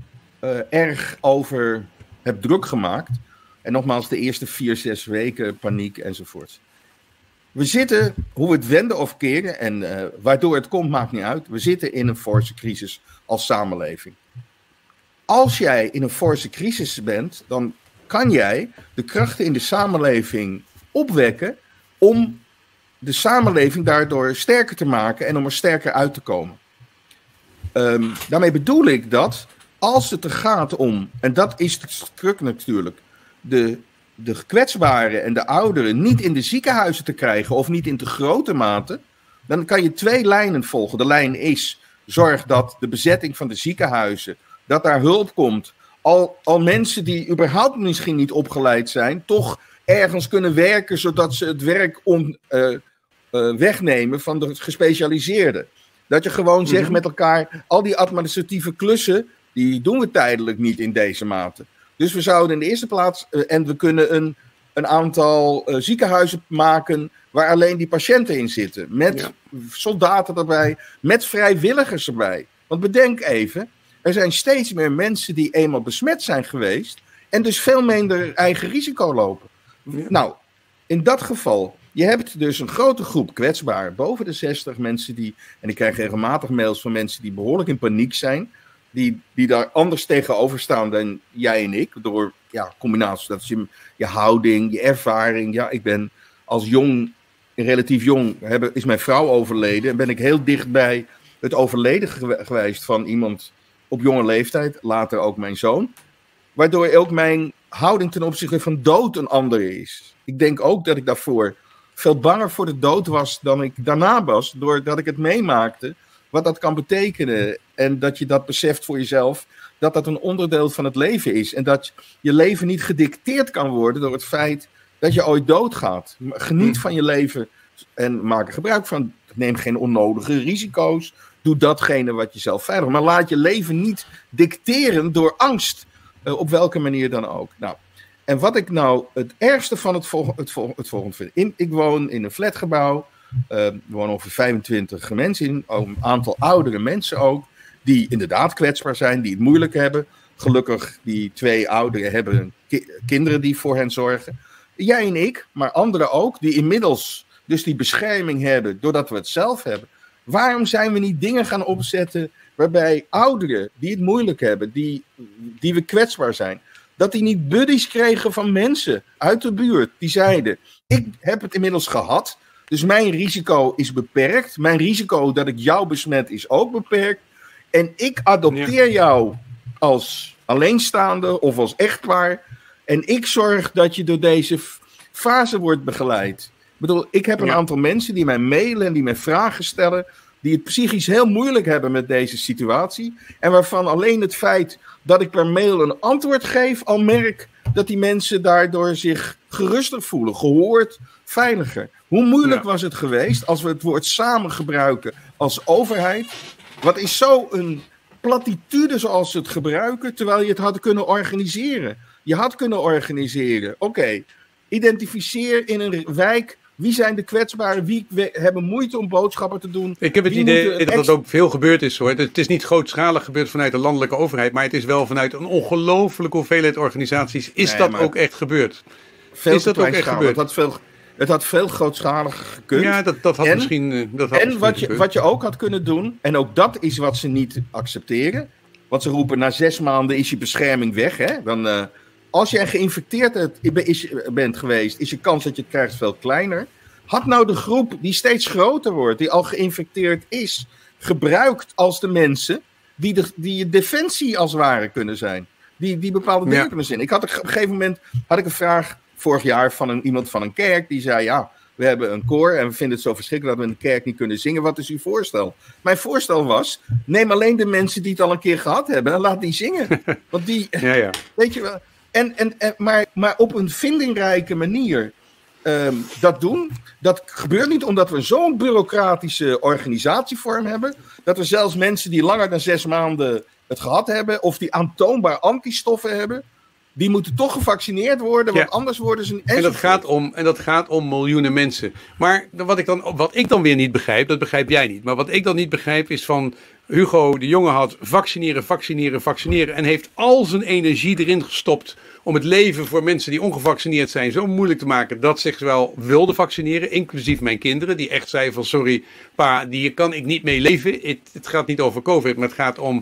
erg over heb druk gemaakt, en nogmaals de eerste 4-6 weken paniek enzovoort. We zitten, hoe we het wenden of keren, en waardoor het komt, maakt niet uit. We zitten in een forse crisis als samenleving. Als jij in een forse crisis bent, dan kan jij de krachten in de samenleving opwekken om de samenleving daardoor sterker te maken en om er sterker uit te komen. Daarmee bedoel ik dat als het er gaat om, en dat is het druk natuurlijk, de kwetsbaren en de ouderen niet in de ziekenhuizen te krijgen of niet in te grote mate, dan kan je 2 lijnen volgen. De lijn is, zorg dat de bezetting van de ziekenhuizen, dat daar hulp komt. Al mensen die überhaupt misschien niet opgeleid zijn, toch ergens kunnen werken, zodat ze het werk wegnemen van de gespecialiseerden. Dat je gewoon zegt met elkaar, al die administratieve klussen, die doen we tijdelijk niet in deze mate. Dus we zouden in de eerste plaats, en we kunnen een aantal ziekenhuizen maken waar alleen die patiënten in zitten. Met soldaten erbij, met vrijwilligers erbij. Want bedenk even, er zijn steeds meer mensen die eenmaal besmet zijn geweest en dus veel minder eigen risico lopen. Ja. Nou, in dat geval, je hebt dus een grote groep kwetsbaar, boven de 60 mensen die, en ik krijg regelmatig mails van mensen die behoorlijk in paniek zijn, die daar anders tegenover staan dan jij en ik, door combinaties, dat is je houding, je ervaring. Ja, ik ben als relatief jong, is mijn vrouw overleden en ben ik heel dicht bij het overleden geweest van iemand op jonge leeftijd, later ook mijn zoon, waardoor ook mijn houding ten opzichte van dood een andere is. Ik denk ook dat ik daarvoor veel banger voor de dood was dan ik daarna was, doordat ik het meemaakte, wat dat kan betekenen. En dat je dat beseft voor jezelf, dat dat een onderdeel van het leven is. En dat je leven niet gedicteerd kan worden door het feit dat je ooit doodgaat. Geniet van je leven en maak er gebruik van. Neem geen onnodige risico's. Doe datgene wat je zelf veilig. Maar laat je leven niet dicteren door angst. Op welke manier dan ook. Nou, en wat ik nou het ergste van het volgende vind. Ik woon in een flatgebouw. Er wonen ongeveer 25 mensen in. Een aantal oudere mensen ook. Die inderdaad kwetsbaar zijn. Die het moeilijk hebben. Gelukkig, die 2 ouderen hebben kinderen die voor hen zorgen. Jij en ik, maar anderen ook. Die inmiddels dus die bescherming hebben. Doordat we het zelf hebben. Waarom zijn we niet dingen gaan opzetten waarbij ouderen die het moeilijk hebben, die we kwetsbaar zijn, dat die niet buddies kregen van mensen uit de buurt die zeiden, ik heb het inmiddels gehad, dus mijn risico is beperkt, mijn risico dat ik jou besmet is ook beperkt en ik adopteer jou als alleenstaande of als echtpaar en ik zorg dat je door deze fase wordt begeleid. Ik bedoel, ik heb een aantal mensen die mij mailen en die mij vragen stellen, die het psychisch heel moeilijk hebben met deze situatie. En waarvan alleen het feit dat ik per mail een antwoord geef, al merk dat die mensen daardoor zich geruster voelen, gehoord, veiliger. Hoe moeilijk was het geweest als we het woord samen gebruiken als overheid? Wat is zo een platitude zoals ze het gebruiken, terwijl je het had kunnen organiseren. Je had kunnen organiseren, oké, identificeer in een wijk wie zijn de kwetsbaren, wie hebben moeite om boodschappen te doen. Ik heb het idee dat dat ook veel gebeurd is hoor. Het is niet grootschalig gebeurd vanuit de landelijke overheid, maar het is wel vanuit een ongelofelijke hoeveelheid organisaties. Is dat ook echt gebeurd? Is dat ook echt gebeurd? Het had veel grootschaliger gekund. Ja, dat had misschien... wat je ook had kunnen doen, en ook dat is wat ze niet accepteren, want ze roepen na 6 maanden is je bescherming weg. Hè? Dan, als je geïnfecteerd bent geweest, is je kans dat je het krijgt veel kleiner. Had nou de groep die steeds groter wordt, die al geïnfecteerd is, gebruikt als de mensen die defensie als het ware kunnen zijn. Die bepaalde dingen kunnen zijn. Op een gegeven moment had ik een vraag vorig jaar van iemand van een kerk. Die zei, ja, we hebben een koor en we vinden het zo verschrikkelijk dat we in de kerk niet kunnen zingen. Wat is uw voorstel? Mijn voorstel was, neem alleen de mensen die het al een keer gehad hebben en laat die zingen. Want die, weet je wel... Maar op een vindingrijke manier dat doen, dat gebeurt niet omdat we zo'n bureaucratische organisatievorm hebben, dat we zelfs mensen die langer dan 6 maanden het gehad hebben, of die aantoonbaar antistoffen hebben, die moeten toch gevaccineerd worden, want anders worden ze... En dat gaat om miljoenen mensen. Maar wat ik dan weer niet begrijp, dat begrijp jij niet, maar wat ik dan niet begrijp is van... Hugo de Jonge had vaccineren en heeft al zijn energie erin gestopt om het leven voor mensen die ongevaccineerd zijn zo moeilijk te maken dat ze zich wel wilden vaccineren, inclusief mijn kinderen, die echt zeiden van sorry pa, hier kan ik niet mee leven. Het gaat niet over COVID, maar het gaat om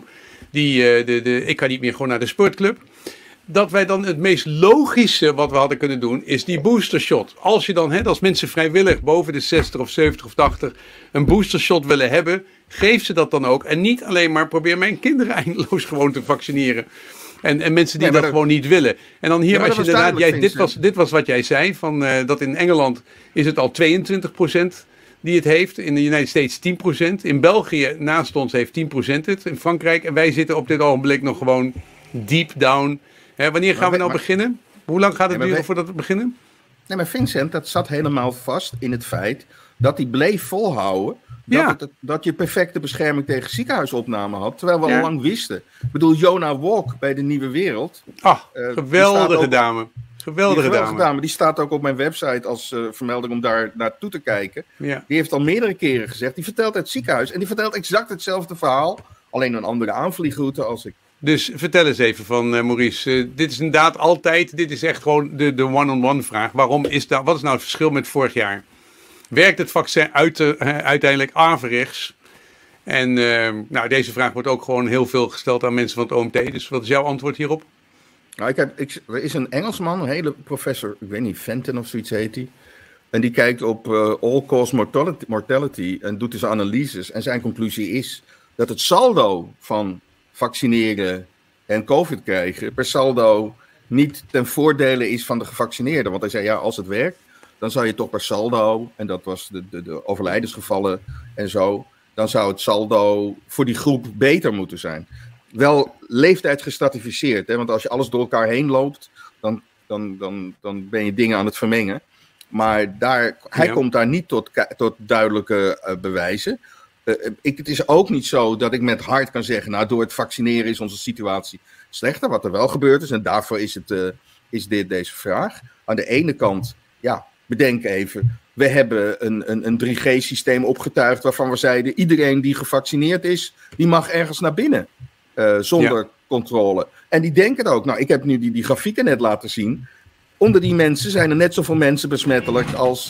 ik kan niet meer gewoon naar de sportclub. Dat wij dan het meest logische wat we hadden kunnen doen, is die boostershot. Als je dan, als mensen vrijwillig boven de 60 of 70 of 80 een boostershot willen hebben, geef ze dat dan ook. En niet alleen maar probeer mijn kinderen eindeloos gewoon te vaccineren. En mensen die dat gewoon niet willen. En dan hier, als je inderdaad, dit was wat jij zei, van, dat in Engeland is het al 22% die het heeft. In de United States 10%. In België naast ons heeft 10% het. In Frankrijk. En wij zitten op dit ogenblik nog gewoon deep down. Wanneer gaan we beginnen? Hoe lang gaat het duren voordat we beginnen? Nee, maar Vincent, dat zat helemaal vast in het feit dat hij bleef volhouden dat je perfecte bescherming tegen ziekenhuisopname had, terwijl we al lang wisten. Ik bedoel, Jonah Walk bij de Nieuwe Wereld. Geweldige dame. Geweldige dame. Die staat ook op mijn website als vermelding om daar naartoe te kijken. Ja. Die heeft al meerdere keren gezegd, die vertelt uit het ziekenhuis en die vertelt exact hetzelfde verhaal, alleen een andere aanvliegroute als ik. Dus vertel eens even van Maurice, dit is inderdaad altijd, dit is echt gewoon de one-on-one vraag. Wat is nou het verschil met vorig jaar? Werkt het vaccin uiteindelijk averechts? En deze vraag wordt ook gewoon heel veel gesteld aan mensen van het OMT. Dus wat is jouw antwoord hierop? Nou, er is een Engelsman, een hele professor, ik weet niet, Fenton of zoiets heet hij. En die kijkt op all-cause mortality en doet dus analyses. En zijn conclusie is dat het saldo van vaccineren en COVID krijgen per saldo niet ten voordele is van de gevaccineerden. Want hij zei, als het werkt, dan zou je toch per saldo, en dat was de overlijdensgevallen en zo, dan zou het saldo voor die groep beter moeten zijn. Wel leeftijd gestratificeerd, hè? Want als je alles door elkaar heen loopt, dan ben je dingen aan het vermengen. Maar hij komt daar niet tot duidelijke bewijzen. Het is ook niet zo dat ik met hart kan zeggen, nou, door het vaccineren is onze situatie slechter. Wat er wel gebeurd is, en daarvoor is deze vraag. Aan de ene kant, ja, bedenk even, we hebben een 3G-systeem opgetuigd waarvan we zeiden, iedereen die gevaccineerd is, die mag ergens naar binnen. Zonder controle. En die denken ook, nou, ik heb nu die grafieken net laten zien. Onder die mensen zijn er net zoveel mensen besmettelijk als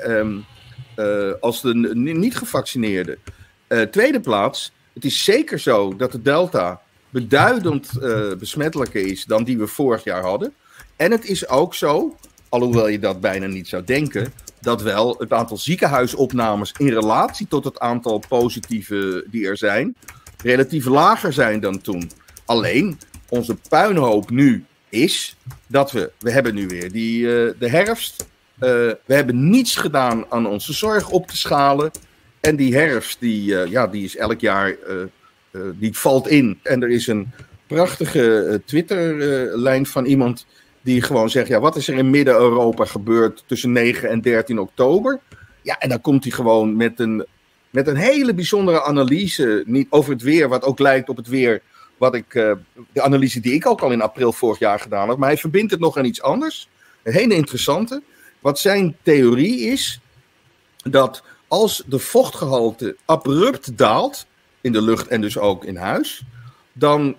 de niet-gevaccineerden. Tweede plaats, het is zeker zo dat de Delta beduidend besmettelijker is dan die we vorig jaar hadden. En het is ook zo, alhoewel je dat bijna niet zou denken, dat wel het aantal ziekenhuisopnames in relatie tot het aantal positieve die er zijn, relatief lager zijn dan toen. Alleen, onze puinhoop nu is dat we hebben nu weer de herfst. We hebben niets gedaan aan onze zorg op te schalen. En die herfst, die is elk jaar, die valt in. En er is een prachtige Twitterlijn van iemand die gewoon zegt, ja, wat is er in Midden-Europa gebeurd tussen 9 en 13 oktober? Ja, en dan komt hij gewoon met een hele bijzondere analyse niet over het weer, wat ook lijkt op het weer, de analyse die ik ook al in april vorig jaar gedaan heb. Maar hij verbindt het nog aan iets anders. Een hele interessante. Wat zijn theorie is, dat als de vochtgehalte abrupt daalt, in de lucht en dus ook in huis, dan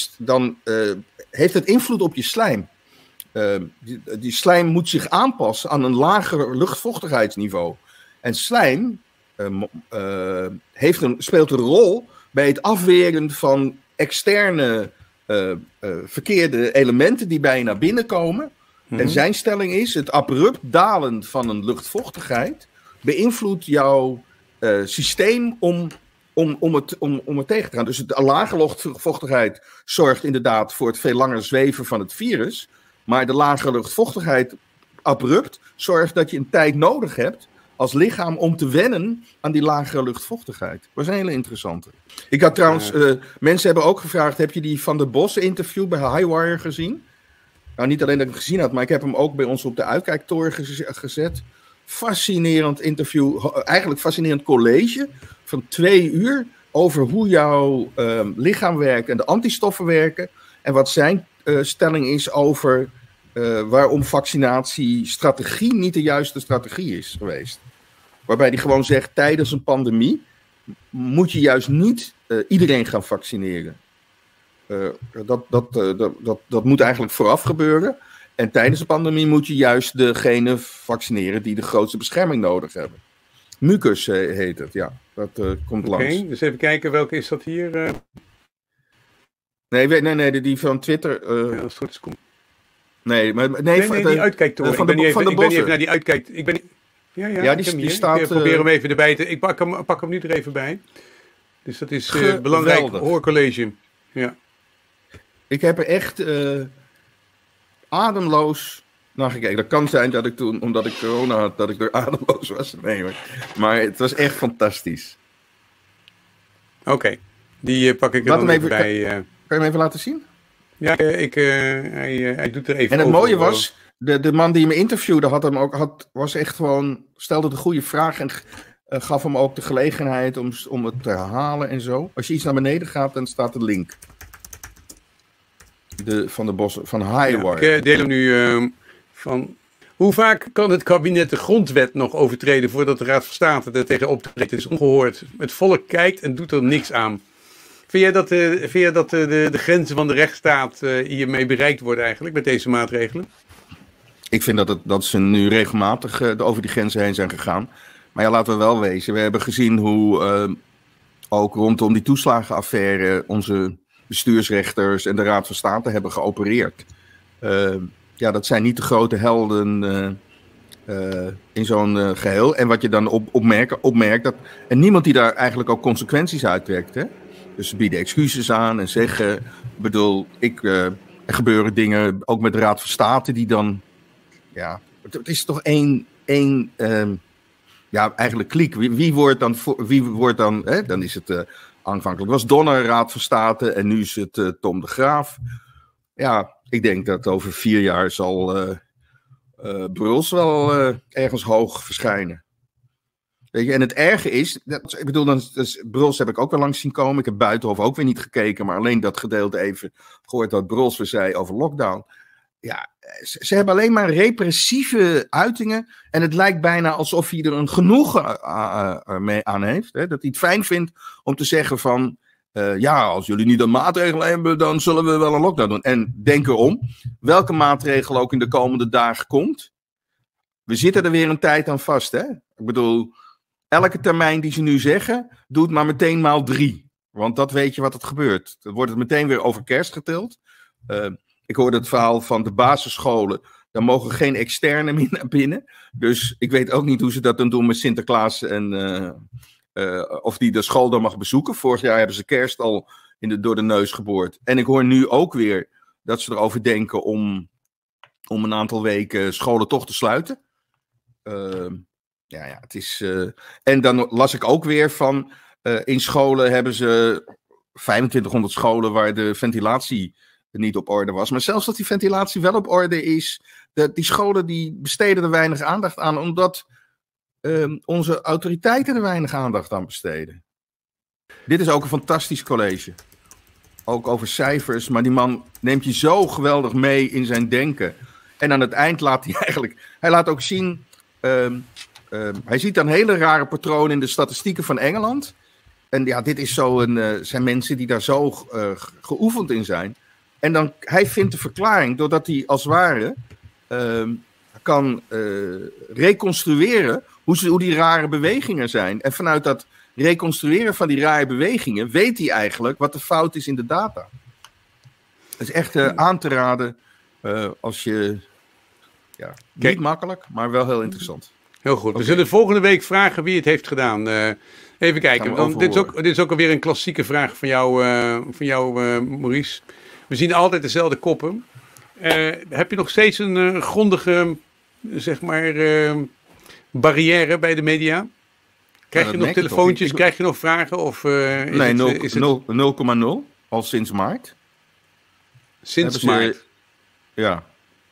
heeft het invloed op je slijm. Die slijm moet zich aanpassen aan een lager luchtvochtigheidsniveau. En slijm speelt een rol bij het afweren van externe verkeerde elementen die bij je naar binnen komen. En zijn stelling is, het abrupt dalen van een luchtvochtigheid beïnvloedt jouw systeem om het tegen te gaan. Dus de lage luchtvochtigheid zorgt inderdaad voor het veel langer zweven van het virus. Maar de lage luchtvochtigheid abrupt zorgt dat je een tijd nodig hebt als lichaam om te wennen aan die lagere luchtvochtigheid. Dat was een hele interessante. Ik had trouwens, mensen hebben ook gevraagd, heb je die Van der Bos interview bij Highwire gezien? Nou, niet alleen dat ik hem gezien had, maar ik heb hem ook bij ons op de uitkijktoren gezet. Fascinerend interview, eigenlijk fascinerend college van 2 uur over hoe jouw lichaam werkt en de antistoffen werken. En wat zijn stelling is over waarom vaccinatiestrategie niet de juiste strategie is geweest. Waarbij hij gewoon zegt, tijdens een pandemie moet je juist niet iedereen gaan vaccineren. Dat moet eigenlijk vooraf gebeuren. En tijdens de pandemie moet je juist degene vaccineren die de grootste bescherming nodig hebben. Mucus heet het, ja. Dat komt langs. Oké, dus even kijken, welke is dat hier? Nee, die van Twitter. Ja, dat is goed. Nee, die uitkijktoren. Ik ben niet even naar die uitkijk. Ja, die staat. Ik probeer hem even erbij te. Ik pak hem nu er even bij. Dus dat is belangrijk hoorcollege. Ja. Ik heb er echt ademloos naar gekeken. Dat kan zijn dat ik toen, omdat ik corona had, dat ik er ademloos was. Nee, maar het was echt fantastisch. Oké, die pak ik er dan even bij. Kan je hem even laten zien? Ja, hij doet er even. En het mooie was, de man die me interviewde was echt gewoon, stelde de goede vraag en gaf hem ook de gelegenheid om het te herhalen en zo. Als je iets naar beneden gaat, dan staat de link. Van de Bos, van Highwire. Ja, ik deel hem nu van. Hoe vaak kan het kabinet de grondwet nog overtreden voordat de Raad van State er tegen optreedt? Het is ongehoord. Het volk kijkt en doet er niks aan. Vind jij dat de grenzen van de rechtsstaat hiermee bereikt worden eigenlijk met deze maatregelen? Ik vind dat ze nu regelmatig over die grenzen heen zijn gegaan. Maar ja, laten we wel wezen. We hebben gezien hoe ook rondom die toeslagenaffaire onze bestuursrechters en de Raad van State hebben geopereerd. Dat zijn niet de grote helden in zo'n geheel. En wat je dan opmerkt dat. En niemand die daar eigenlijk ook consequenties uitwerkt. Hè? Dus ze bieden excuses aan en zeggen. Ik bedoel, er gebeuren dingen ook met de Raad van State die dan. Ja, het is toch één eigenlijk kliek. Wie wordt dan. Dan is het. Aanvankelijk was Donner Raad van State en nu is het Tom de Graaf. Ja, ik denk dat over 4 jaar zal Bruls wel ergens hoog verschijnen. Weet je, en het erge is, ik bedoel, Bruls heb ik ook wel langs zien komen. Ik heb Buitenhof ook weer niet gekeken, maar alleen dat gedeelte even gehoord wat Bruls weer zei over lockdown. Ja, ze hebben alleen maar repressieve uitingen. En het lijkt bijna alsof hij er een genoegen mee aan heeft. Hè? Dat hij het fijn vindt om te zeggen van... als jullie niet een maatregel hebben, dan zullen we wel een lockdown doen. En denk erom, welke maatregel ook in de komende dagen komt. We zitten er weer een tijd aan vast. Hè? Ik bedoel, elke termijn die ze nu zeggen, doe het maar meteen maal 3. Want dat weet je wat het gebeurt. Dan wordt het meteen weer over kerst getild. Ik hoorde het verhaal van de basisscholen. Daar mogen geen externen meer naar binnen. Dus ik weet ook niet hoe ze dat dan doen met Sinterklaas. En of die de school dan mag bezoeken. Vorig jaar hebben ze kerst al door de neus geboord. En ik hoor nu ook weer dat ze erover denken om een aantal weken scholen toch te sluiten. Het is... en dan las ik ook weer van... in scholen hebben ze 2500 scholen waar de ventilatie niet op orde was. Maar zelfs dat die ventilatie wel op orde is, die scholen die besteden er weinig aandacht aan, omdat onze autoriteiten er weinig aandacht aan besteden. Dit is ook een fantastisch college. Ook over cijfers, maar die man neemt je zo geweldig mee in zijn denken. En aan het eind laat hij laat ook zien, hij ziet dan hele rare patronen in de statistieken van Engeland. En ja, dit is zijn mensen die daar zo geoefend in zijn. En dan, hij vindt de verklaring, doordat hij als het ware kan reconstrueren hoe die rare bewegingen zijn. En vanuit dat reconstrueren van die rare bewegingen weet hij eigenlijk wat de fout is in de data. Het is echt aan te raden als je... Ja, niet makkelijk, maar wel heel interessant. Heel goed. We zullen volgende week vragen wie het heeft gedaan. Even kijken. Want dit is ook alweer een klassieke vraag van jou, Maurice. We zien altijd dezelfde koppen. Heb je nog steeds een grondige, zeg maar, barrière bij de media? Krijg je nog telefoontjes? Krijg je nog vragen? Of, is 0,0 al sinds maart. Sinds maart? Ja.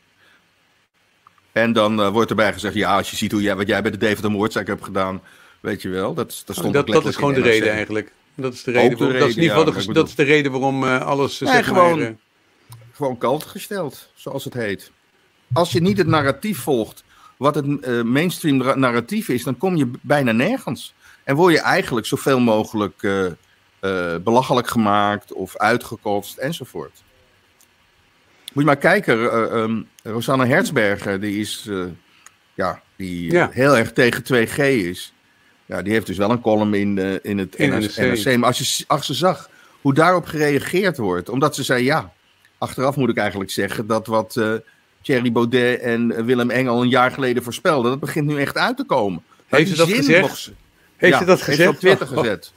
En dan wordt erbij gezegd, ja, als je ziet wat jij bij de Deventer-moordzaak hebt gedaan, weet je wel. Dat is gewoon de reden eigenlijk. Dat is de reden. Dat is de reden waarom alles... Gewoon kalt gesteld, zoals het heet. Als je niet het narratief volgt, wat het mainstream narratief is, dan kom je bijna nergens. En word je eigenlijk zoveel mogelijk belachelijk gemaakt of uitgekotst enzovoort. Moet je maar kijken, Rosanne Hertzberger, die is heel erg tegen 2G is. Ja, die heeft dus wel een column in het NRC. Maar als je zag hoe daarop gereageerd wordt, omdat ze zei, ja, achteraf moet ik eigenlijk zeggen dat wat Thierry Baudet en Willem Engel een jaar geleden voorspelden, dat begint nu echt uit te komen. Heeft ze dat gezegd? Heeft ze dat gezegd? Heeft op Twitter gezet.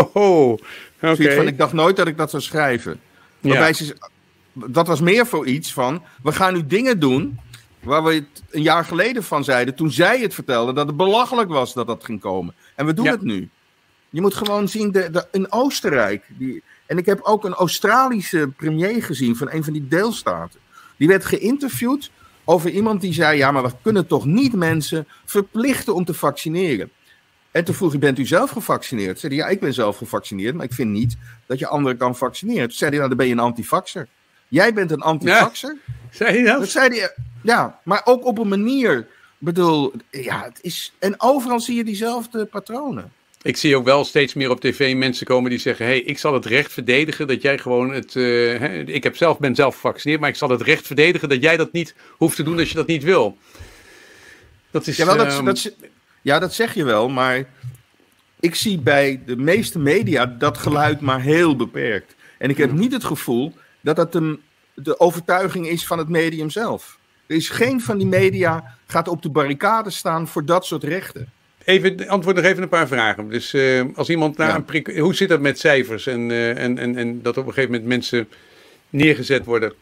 Okay. Ik dacht nooit dat ik dat zou schrijven. Waarbij dat was meer voor iets van, we gaan nu dingen doen waar we het een jaar geleden van zeiden, toen zij het vertelde, dat het belachelijk was dat dat ging komen. En we doen het nu. Je moet gewoon zien, in Oostenrijk, en ik heb ook een Australische premier gezien van een van die deelstaten. Die werd geïnterviewd over iemand die zei, ja, maar we kunnen toch niet mensen verplichten om te vaccineren. En toen vroeg hij, bent u zelf gevaccineerd? Zei hij, ja, ik ben zelf gevaccineerd, maar ik vind niet dat je anderen kan vaccineren. Toen zei hij, nou, dan ben je een antivaxer. Jij bent een antivaxer? Ja. Zei hij dat? Dat zei hij, ja, maar ook op een manier, ik bedoel, ja, het is, en overal zie je diezelfde patronen. Ik zie ook wel steeds meer op tv mensen komen die zeggen, hey, ik zal het recht verdedigen dat jij gewoon het, ben zelf gevaccineerd, maar ik zal het recht verdedigen dat jij dat niet hoeft te doen als je dat niet wil. Dat is... dat zeg je wel, maar ik zie bij de meeste media dat geluid maar heel beperkt. En ik heb niet het gevoel dat dat de overtuiging is van het medium zelf. Er is geen van die media gaat op de barricade staan voor dat soort rechten. Antwoord nog even een paar vragen. Dus als iemand na een prik... Hoe zit dat met cijfers en dat op een gegeven moment mensen neergezet worden?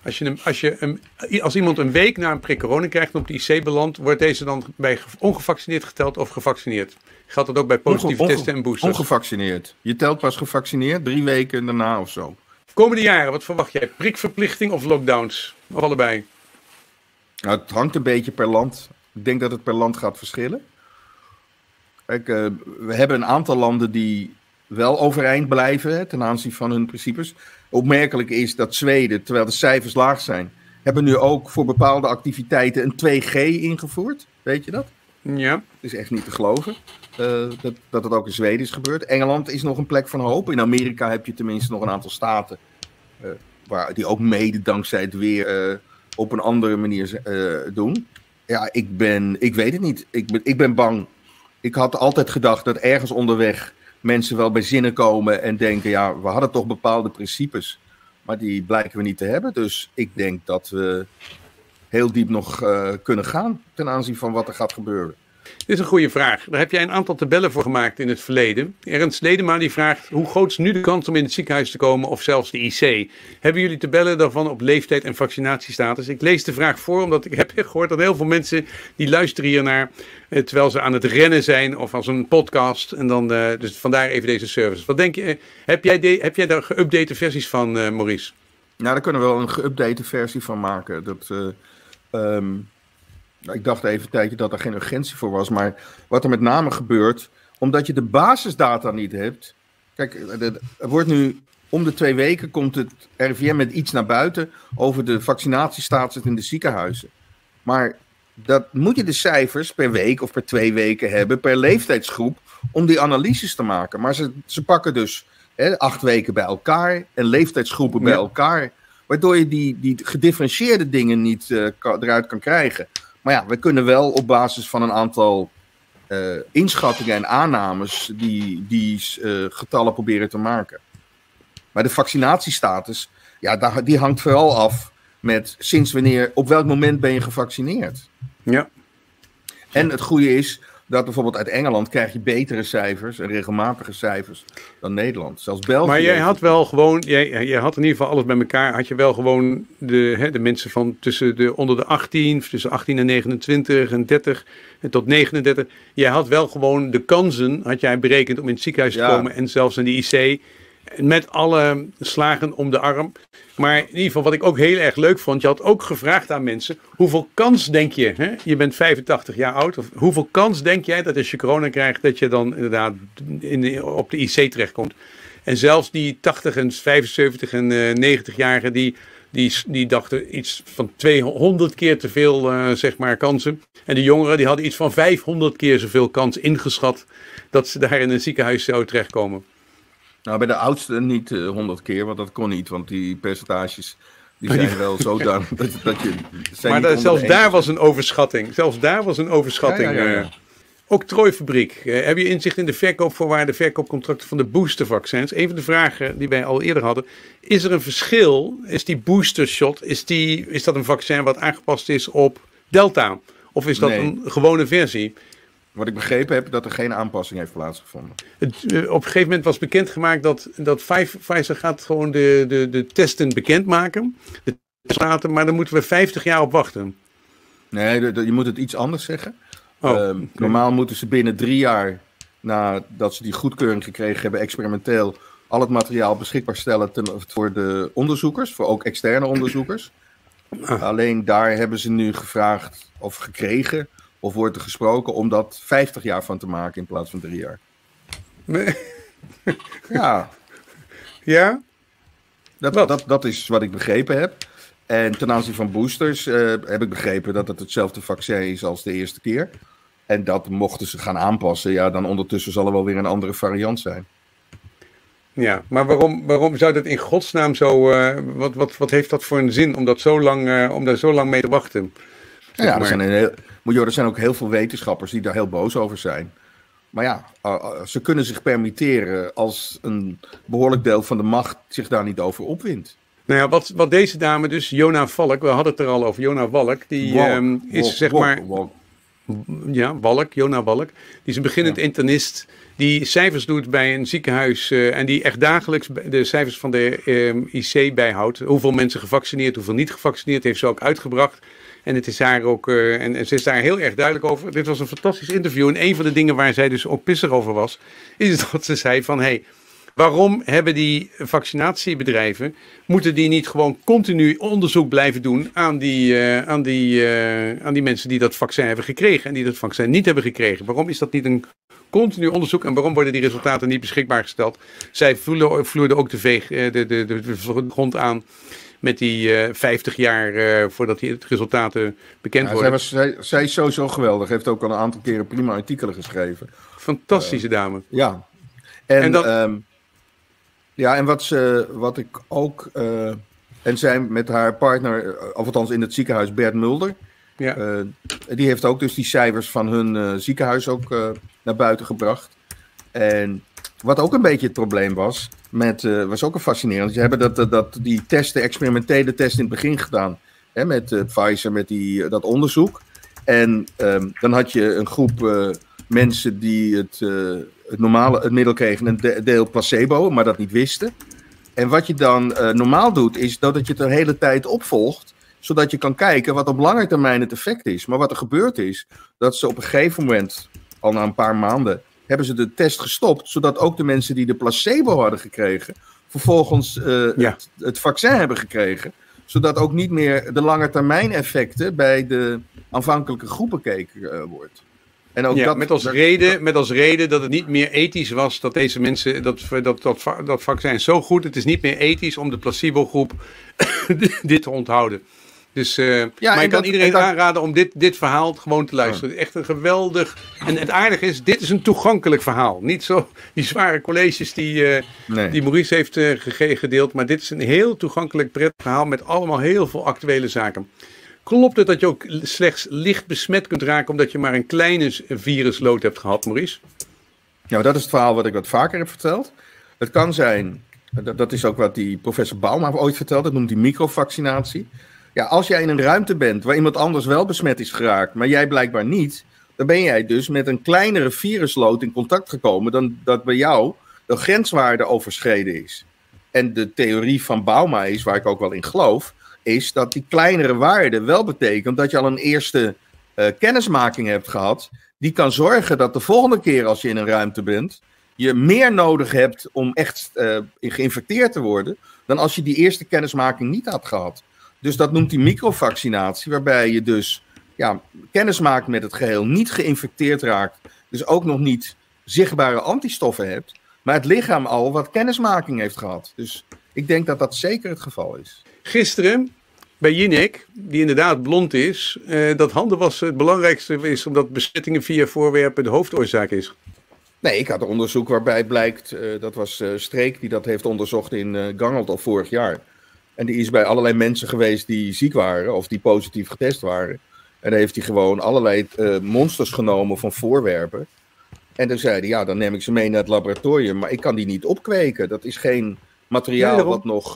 Als iemand een week na een prik corona krijgt en op de IC belandt, wordt deze dan bij ongevaccineerd geteld of gevaccineerd? Geldt dat ook bij positieve testen en boosters? Ongevaccineerd. Je telt pas gevaccineerd 3 weken daarna of zo. Komende jaren, wat verwacht jij? Prikverplichting of lockdowns? Of allebei? Nou, het hangt een beetje per land. Ik denk dat het per land gaat verschillen. Kijk, we hebben een aantal landen die wel overeind blijven hè, ten aanzien van hun principes. Opmerkelijk is dat Zweden, terwijl de cijfers laag zijn, hebben nu ook voor bepaalde activiteiten een 2G ingevoerd. Weet je dat? Ja. Het is echt niet te geloven dat het ook in Zweden is gebeurd. Engeland is nog een plek van hoop. In Amerika heb je tenminste nog een aantal staten die ook mede dankzij het weer op een andere manier doen. Ja, ik weet het niet. Ik ben bang. Ik had altijd gedacht dat ergens onderweg mensen wel bij zinnen komen en denken, ja, we hadden toch bepaalde principes, maar die blijken we niet te hebben. Dus ik denk dat we heel diep nog kunnen gaan ten aanzien van wat er gaat gebeuren. Dit is een goede vraag. Daar heb jij een aantal tabellen voor gemaakt in het verleden. Ernst Ledema die vraagt, hoe groot is nu de kans om in het ziekenhuis te komen of zelfs de IC? Hebben jullie tabellen daarvan op leeftijd en vaccinatiestatus? Ik lees de vraag voor, omdat ik heb gehoord dat heel veel mensen die luisteren hiernaar, terwijl ze aan het rennen zijn of als een podcast. En dan, dus vandaar even deze service. Wat denk je, heb jij daar geüpdate versies van, Maurice? Nou, daar kunnen we wel een geüpdate versie van maken. Ik dacht even een tijdje dat er geen urgentie voor was. Maar wat er met name gebeurt, omdat je de basisdata niet hebt. Kijk, er wordt nu om de 2 weken komt het RIVM met iets naar buiten over de vaccinatiestatus in de ziekenhuizen. Maar dat moet je de cijfers per week of per 2 weken hebben, per leeftijdsgroep, om die analyses te maken. Maar ze pakken dus 8 weken bij elkaar en leeftijdsgroepen bij elkaar. Waardoor je die gedifferentieerde dingen niet eruit kan krijgen. Maar ja, we kunnen wel op basis van een aantal inschattingen en aannames die getallen proberen te maken. Maar de vaccinatiestatus, ja, die hangt vooral af met sinds wanneer, op welk moment ben je gevaccineerd. Ja. En het goede is dat bijvoorbeeld uit Engeland krijg je betere cijfers en regelmatige cijfers dan Nederland. Zelfs België. Maar jij had wel gewoon, jij had in ieder geval alles bij elkaar. Had je wel gewoon de mensen van onder de 18, tussen 18 en 29 en 30 en tot 39. Jij had wel gewoon de kansen, had jij berekend om in het ziekenhuis te komen en zelfs in de IC. Met alle slagen om de arm. Maar in ieder geval wat ik ook heel erg leuk vond. Je had ook gevraagd aan mensen. Hoeveel kans denk je. Hè? Je bent 85 jaar oud. Of hoeveel kans denk jij dat als je corona krijgt. Dat je dan inderdaad op de IC terechtkomt. En zelfs die 80 en 75 en 90-jarigen. Die dachten iets van 200 keer te veel zeg maar kansen. En de jongeren die hadden iets van 500 keer zoveel kans ingeschat. Dat ze daar in een ziekenhuis zouden terechtkomen. Nou, bij de oudsten niet 100 keer, want dat kon niet, want die percentages die zijn wel zodanig dat je... Maar zelfs daar was een overschatting. Zelfs daar was een overschatting. Ja. Octrooifabriek. Heb je inzicht in de verkoopvoorwaarden, verkoopcontracten van de boostervaccins? Een van de vragen die wij al eerder hadden. Is er een verschil? Is die boostershot, is dat een vaccin wat aangepast is op Delta? Of is dat een gewone versie? Wat ik begrepen heb, dat er geen aanpassing heeft plaatsgevonden. Op een gegeven moment was bekendgemaakt dat Pfizer gaat gewoon de testen bekendmaken. De testen, maar daar moeten we 50 jaar op wachten. Nee, je moet het iets anders zeggen. Normaal moeten ze binnen 3 jaar, nadat ze die goedkeuring gekregen hebben, experimenteel, al het materiaal beschikbaar stellen voor de onderzoekers, voor ook externe onderzoekers. Alleen daar hebben ze nu gevraagd of gekregen. Of wordt er gesproken om dat 50 jaar van te maken in plaats van 3 jaar? Nee. Ja. Ja? Dat is wat ik begrepen heb. En ten aanzien van boosters heb ik begrepen dat het hetzelfde vaccin is als de eerste keer. En dat mochten ze gaan aanpassen, ja, dan ondertussen zal er wel weer een andere variant zijn. Ja, maar waarom zou dat in godsnaam zo... Wat heeft dat voor een zin om daar zo lang mee te wachten? Ja, er zijn ook heel veel wetenschappers die daar heel boos over zijn. Maar ja, ze kunnen zich permitteren als een behoorlijk deel van de macht zich daar niet over opwindt. Nou ja, wat deze dame dus, Jona Valk, we hadden het er al over, Jona Valk, die is zeg maar... Ja, Jona Valk. Die is een beginnend internist die cijfers doet bij een ziekenhuis en die echt dagelijks de cijfers van de IC bijhoudt. Hoeveel mensen gevaccineerd, hoeveel niet gevaccineerd, heeft ze ook uitgebracht. En het is haar ook, en ze is daar heel erg duidelijk over. Dit was een fantastisch interview. En een van de dingen waar zij dus ook pissig over was, is dat ze zei van, Waarom hebben die vaccinatiebedrijven, moeten die niet gewoon continu onderzoek blijven doen aan die mensen die dat vaccin hebben gekregen en die dat vaccin niet hebben gekregen? Waarom is dat niet een continu onderzoek en waarom worden die resultaten niet beschikbaar gesteld? Zij vloerden ook de grond aan met die 50 jaar voordat die resultaten bekend worden. Zij is sowieso geweldig. Heeft ook al een aantal keren prima artikelen geschreven. Fantastische dame. Ja. En wat ik ook... en zij met haar partner, of althans in het ziekenhuis, Bert Mulder. Ja. Die heeft ook dus die cijfers van hun ziekenhuis ook naar buiten gebracht. En wat ook een beetje het probleem was, was ook een fascinerend. Ze hebben die experimentele test in het begin gedaan. Hè, met Pfizer, met dat onderzoek. En dan had je een groep mensen die het middel kregen, een deel placebo, maar dat niet wisten. En wat je dan normaal doet, is dat je het de hele tijd opvolgt, zodat je kan kijken wat op lange termijn het effect is. Maar wat er gebeurd is, dat ze op een gegeven moment, al na een paar maanden, hebben ze de test gestopt, zodat ook de mensen die de placebo hadden gekregen, vervolgens het vaccin hebben gekregen, zodat ook niet meer de lange termijn effecten bij de aanvankelijke groep bekeken wordt. En ook met als reden dat het niet meer ethisch was dat deze mensen, dat vaccin is zo goed, het is niet meer ethisch om de placebo-groep dit te onthouden. Dus, maar ik kan iedereen aanraden om dit verhaal gewoon te luisteren. Echt een geweldig... En het aardige is, dit is een toegankelijk verhaal. Niet zo die zware colleges die Maurice heeft gedeeld. Maar dit is een heel toegankelijk prettig verhaal met allemaal heel veel actuele zaken. Klopt het dat je ook slechts licht besmet kunt raken omdat je maar een kleine viruslood hebt gehad, Maurice? Ja, dat is het verhaal wat ik wat vaker heb verteld. Het kan zijn, dat is ook wat die professor Bauma ooit vertelde, dat noemt hij microvaccinatie. Ja, als jij in een ruimte bent waar iemand anders wel besmet is geraakt, maar jij blijkbaar niet, dan ben jij dus met een kleinere viruslood in contact gekomen dan dat bij jou de grenswaarde overschreden is. En de theorie van Bauma is, waar ik ook wel in geloof, is dat die kleinere waarde wel betekent dat je al een eerste kennismaking hebt gehad, die kan zorgen dat de volgende keer als je in een ruimte bent, je meer nodig hebt om echt geïnfecteerd te worden, dan als je die eerste kennismaking niet had gehad. Dus dat noemt hij microvaccinatie, waarbij je dus kennis maakt met het geheel, niet geïnfecteerd raakt, dus ook nog niet zichtbare antistoffen hebt, maar het lichaam al wat kennismaking heeft gehad. Dus ik denk dat dat zeker het geval is. Gisteren bij Jinek, die inderdaad blond is, dat handenwassen het belangrijkste is, omdat besmettingen via voorwerpen de hoofdoorzaak is. Nee, ik had een onderzoek waarbij blijkt, dat was Streek die dat heeft onderzocht in Gangelt al vorig jaar. En die is bij allerlei mensen geweest die ziek waren of die positief getest waren. En dan heeft hij gewoon allerlei monsters genomen van voorwerpen. En dan zei hij, dan neem ik ze mee naar het laboratorium, maar ik kan die niet opkweken. Dat is geen materiaal wat nog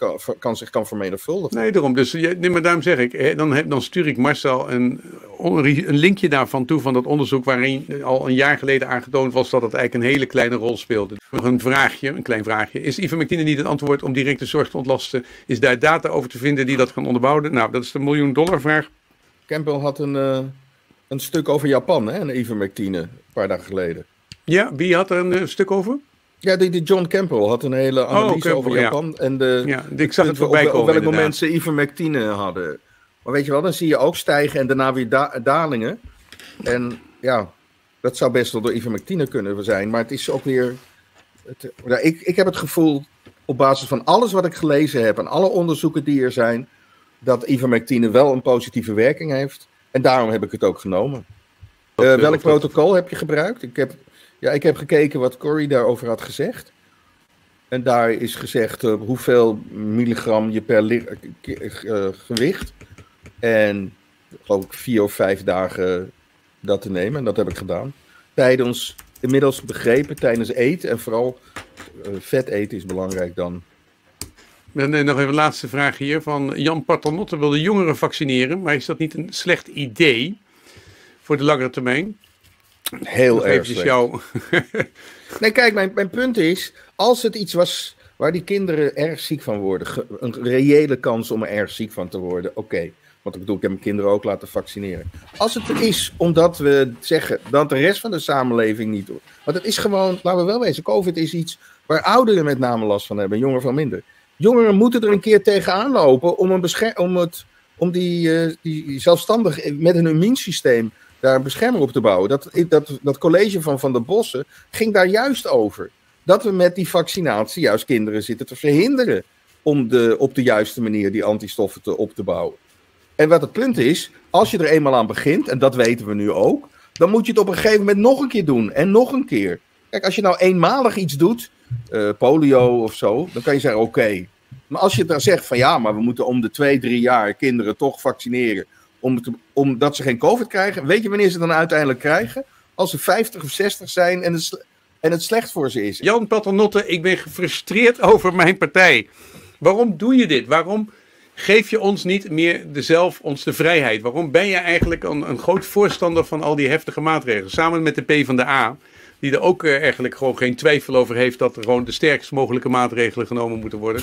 zich kan vermenigvuldigen. Nee, daarom. Dus maar daarom zeg ik, dan stuur ik Marcel een linkje daarvan toe van dat onderzoek waarin al een jaar geleden aangetoond was dat het eigenlijk een hele kleine rol speelde. Nog een klein vraagje. Is ivermectine niet het antwoord om directe zorg te ontlasten? Is daar data over te vinden die dat kan onderbouwen? Nou, dat is de $1 miljoen vraag. Campbell had een stuk over Japan, hè, een ivermectine, een paar dagen geleden. Ja, wie had er een stuk over? Ja, die John Campbell had een hele analyse over Japan. Ja. En ik zag het voorbij komen. Op welk moment ze ivermectine hadden. Maar weet je wel, dan zie je ook stijgen en daarna weer dalingen. En ja, dat zou best wel door ivermectine kunnen zijn. Maar het is ook weer... Ik heb het gevoel, op basis van alles wat ik gelezen heb en alle onderzoeken die er zijn, dat ivermectine wel een positieve werking heeft. En daarom heb ik het ook genomen. Welk protocol heb je gebruikt? Ik heb gekeken wat Corrie daarover had gezegd. En daar is gezegd hoeveel milligram je per gewicht. En geloof ik 4 of 5 dagen dat te nemen. En dat heb ik gedaan. Inmiddels begrepen tijdens eten. En vooral vet eten is belangrijk dan. En nog even een laatste vraag hier van Jan Paternotte wil de jongeren vaccineren. Maar is dat niet een slecht idee voor de langere termijn? Heel erg slecht. Nee, kijk, mijn punt is, als het iets was waar die kinderen erg ziek van worden, een reële kans om er erg ziek van te worden, oké. Want ik bedoel, ik heb mijn kinderen ook laten vaccineren. Als het er is omdat we zeggen dat de rest van de samenleving niet doet. Want het is gewoon, laten we wel wezen, COVID is iets Waar ouderen met name last van hebben, jongeren veel minder. Jongeren moeten er een keer tegenaan lopen om die zelfstandig met een immuunsysteem daar een bescherming op te bouwen. Dat college van Van der Bossen ging daar juist over. Dat we met die vaccinatie juist kinderen zitten te verhinderen om op de juiste manier die antistoffen op te bouwen. En wat het punt is, als je er eenmaal aan begint, en dat weten we nu ook, dan moet je het op een gegeven moment nog een keer doen en nog een keer. Kijk, als je nou eenmalig iets doet, polio of zo, dan kan je zeggen oké. Maar als je dan zegt van ja, maar we moeten om de 2-3 jaar kinderen toch vaccineren, omdat ze geen COVID krijgen, weet je wanneer ze dan uiteindelijk krijgen? Als ze 50 of 60 zijn en het slecht voor ze is. Jan Paternotte, ik ben gefrustreerd over mijn partij. Waarom doe je dit? Waarom geef je ons niet meer ons de vrijheid? Waarom ben je eigenlijk een groot voorstander van al die heftige maatregelen? Samen met de PvdA, die er ook eigenlijk gewoon geen twijfel over heeft dat er gewoon de sterkst mogelijke maatregelen genomen moeten worden.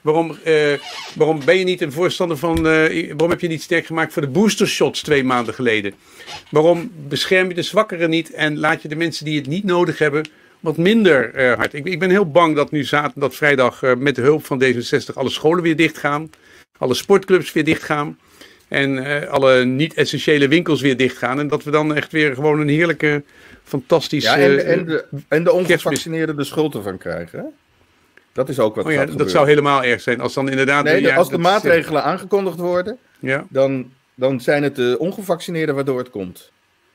Waarom ben je niet een voorstander van, waarom heb je niet sterk gemaakt voor de boostershots 2 maanden geleden? Waarom bescherm je de zwakkeren niet en laat je de mensen die het niet nodig hebben wat minder hard? Ik ben heel bang dat nu vrijdag met de hulp van D66 alle scholen weer dicht gaan. Alle sportclubs weer dicht gaan. En alle niet-essentiële winkels weer dicht gaan. En dat we dan echt weer gewoon een heerlijke, fantastische... Ja, en de ongevaccineerden de schuld ervan krijgen, hè? Dat is ook wat gaat gebeuren. Dat zou helemaal erg zijn. Als dan inderdaad... Nee, als de maatregelen aangekondigd worden, dan zijn het de ongevaccineerden waardoor het komt.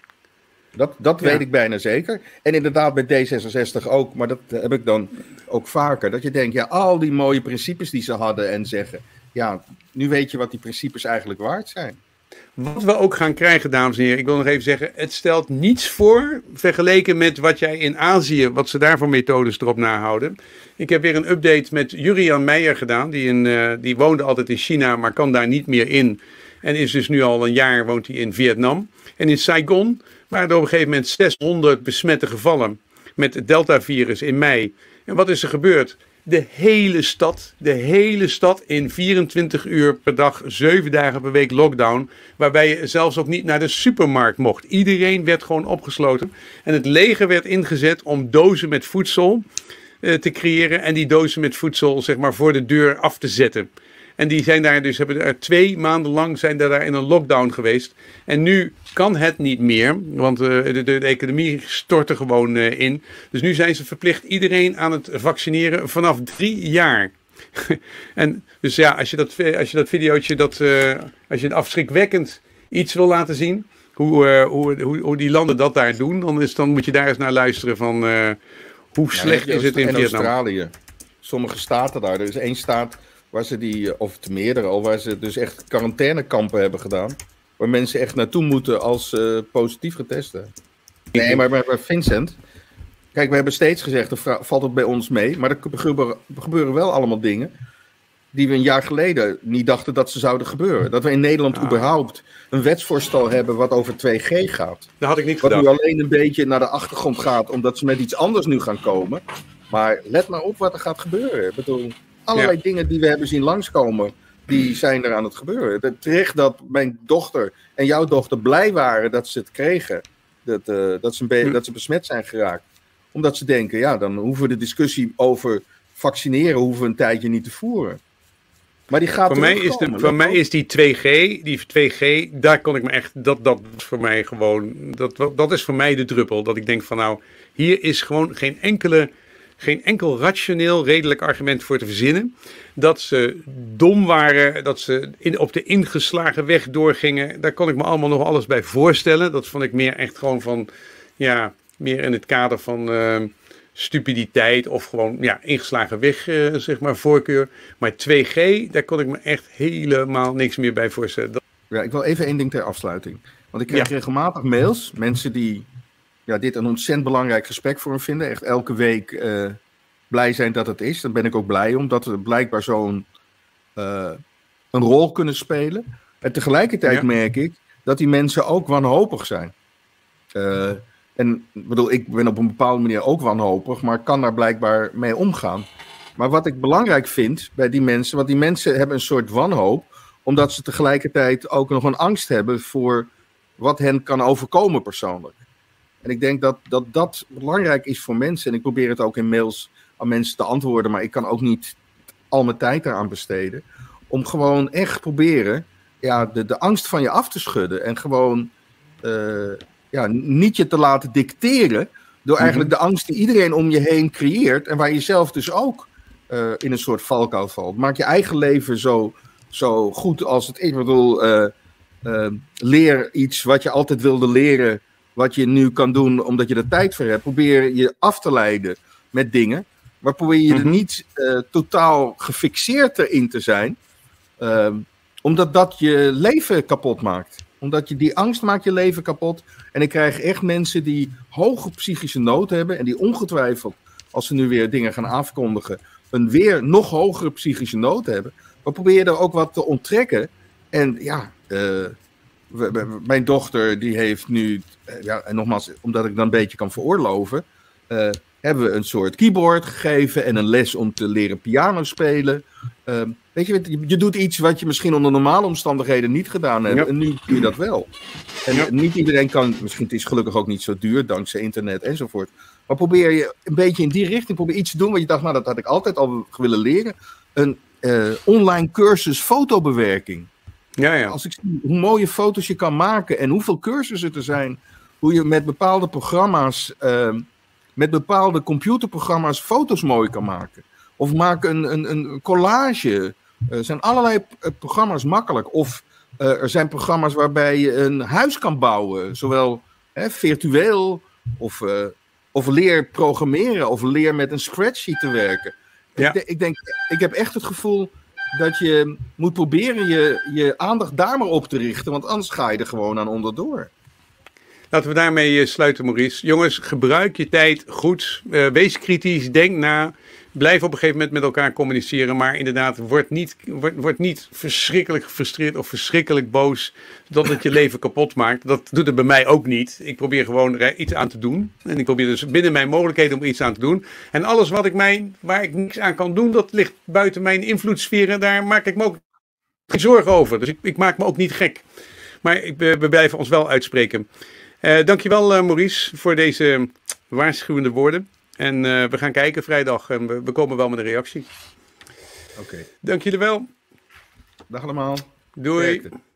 Dat weet ik bijna zeker. En inderdaad bij D66 ook, maar dat heb ik dan ook vaker. Dat je denkt, ja, al die mooie principes die ze hadden en zeggen... Ja, nu weet je wat die principes eigenlijk waard zijn. Wat we ook gaan krijgen, dames en heren, ik wil nog even zeggen, het stelt niets voor vergeleken met wat jij in Azië, wat ze daar voor methodes erop nahouden. Ik heb weer een update met Jurian Meijer gedaan, die woonde altijd in China, maar kan daar niet meer in. En is dus nu al een jaar, woont hij in Vietnam. En in Saigon waren er op een gegeven moment 600 besmette gevallen met het Delta-virus in mei. En wat is er gebeurd? De hele stad in 24 uur per dag, 7 dagen per week lockdown. Waarbij je zelfs ook niet naar de supermarkt mocht. Iedereen werd gewoon opgesloten. En het leger werd ingezet om dozen met voedsel te creëren. En die dozen met voedsel zeg maar voor de deur af te zetten. En die zijn hebben daar 2 maanden lang zijn daar in een lockdown geweest. En nu kan het niet meer, want de economie stort er gewoon in. Dus nu zijn ze verplicht iedereen aan het vaccineren vanaf 3 jaar. En dus ja, als je dat videootje, als je een afschrikwekkend iets wil laten zien, hoe die landen dat daar doen, dan moet je daar eens naar luisteren van hoe slecht is het in Vietnam. Australië. Sommige staten daar, er is 1 staat... waar ze of te meerdere al, waar ze dus echt quarantainekampen hebben gedaan. Waar mensen echt naartoe moeten als positief getest zijn. Nee, maar Vincent, kijk, we hebben steeds gezegd, er valt het bij ons mee, maar er gebeuren wel allemaal dingen die we een jaar geleden niet dachten dat ze zouden gebeuren. Dat we in Nederland überhaupt een wetsvoorstel hebben wat over 2G gaat. Dat had ik niet gedacht. Wat nu alleen een beetje naar de achtergrond gaat, omdat ze met iets anders nu gaan komen. Maar let maar op wat er gaat gebeuren. Ik bedoel... Allerlei dingen die we hebben zien langskomen, die zijn er aan het gebeuren. Terecht dat mijn dochter en jouw dochter blij waren dat ze het kregen. Dat ze besmet zijn geraakt. Omdat ze denken, ja, dan hoeven we de discussie over vaccineren hoeven we een tijdje niet te voeren. Maar die gaat voor mij is die 2G, daar kon ik me echt, dat is voor mij gewoon, dat is voor mij de druppel. Dat ik denk van nou, hier is gewoon geen enkel rationeel, redelijk argument voor te verzinnen. Dat ze dom waren, dat ze op de ingeslagen weg doorgingen. Daar kon ik me allemaal nog alles bij voorstellen. Dat vond ik meer echt gewoon van, ja, meer in het kader van stupiditeit of gewoon, ja, ingeslagen weg, zeg maar, voorkeur. Maar 2G, daar kon ik me echt helemaal niks meer bij voorstellen. Ja, ik wil even 1 ding ter afsluiting. Want ik krijg regelmatig mails, mensen die... Ja, dit een ontzettend belangrijk gesprek voor me vinden. Echt elke week blij zijn dat het is. Daar ben ik ook blij om. Dat we blijkbaar zo'n een rol kunnen spelen. En tegelijkertijd merk ik dat die mensen ook wanhopig zijn. En ik ben op een bepaalde manier ook wanhopig. Maar kan daar blijkbaar mee omgaan. Maar wat ik belangrijk vind bij die mensen. Want die mensen hebben een soort wanhoop. Omdat ze tegelijkertijd ook nog een angst hebben voor wat hen kan overkomen persoonlijk. En ik denk dat belangrijk is voor mensen. En ik probeer het ook in mails aan mensen te antwoorden, maar ik kan ook niet al mijn tijd daaraan besteden. Om gewoon echt proberen de angst van je af te schudden. En gewoon niet je te laten dicteren door eigenlijk de angst die iedereen om je heen creëert. En waar je zelf dus ook in een soort valkuil valt. Maak je eigen leven zo goed als het is. Ik bedoel, leer iets wat je altijd wilde leren, wat je nu kan doen omdat je er tijd voor hebt. Probeer je af te leiden met dingen. Maar probeer je er niet totaal gefixeerd in te zijn. Omdat dat je leven kapot maakt. Omdat die angst maakt je leven kapot. En ik krijg echt mensen die hoge psychische nood hebben. En die ongetwijfeld, als ze nu weer dingen gaan afkondigen, een weer nog hogere psychische nood hebben. Maar probeer je er ook wat te onttrekken. En mijn dochter die heeft nu, en nogmaals, omdat ik dan een beetje kan veroorloven, hebben we een soort keyboard gegeven en een les om te leren piano spelen. Weet je doet iets wat je misschien onder normale omstandigheden niet gedaan hebt. Ja. En nu doe je dat wel. En niet iedereen kan, misschien het is gelukkig ook niet zo duur, dankzij internet enzovoort. Maar probeer je een beetje in die richting, probeer iets te doen wat je dacht, nou dat had ik altijd al willen leren. Een online cursus fotobewerking. Ja. Als ik zie hoe mooie foto's je kan maken en hoeveel cursussen er zijn, hoe je met bepaalde programma's, met bepaalde computerprogramma's foto's mooi kan maken. Of maak een collage. Er zijn allerlei programma's makkelijk. Of er zijn programma's waarbij je een huis kan bouwen. Zowel virtueel of leer programmeren of leer met een spreadsheet te werken. Ja. Ik heb echt het gevoel dat je moet proberen je aandacht daar maar op te richten. Want anders ga je er gewoon aan onderdoor. Laten we daarmee sluiten, Maurice. Jongens, gebruik je tijd goed. Wees kritisch, denk na. Blijf op een gegeven moment met elkaar communiceren. Maar inderdaad, word niet verschrikkelijk gefrustreerd of verschrikkelijk boos dat het je leven kapot maakt. Dat doet het bij mij ook niet. Ik probeer gewoon iets aan te doen. En ik probeer dus binnen mijn mogelijkheden om iets aan te doen. En alles waar ik niks aan kan doen, dat ligt buiten mijn invloedssferen. Daar maak ik me ook geen zorgen over. Dus ik maak me ook niet gek. Maar we blijven ons wel uitspreken. Dankjewel Maurice voor deze waarschuwende woorden. En we gaan kijken vrijdag en we komen wel met een reactie. Oké. Dank jullie wel. Dag allemaal. Doei.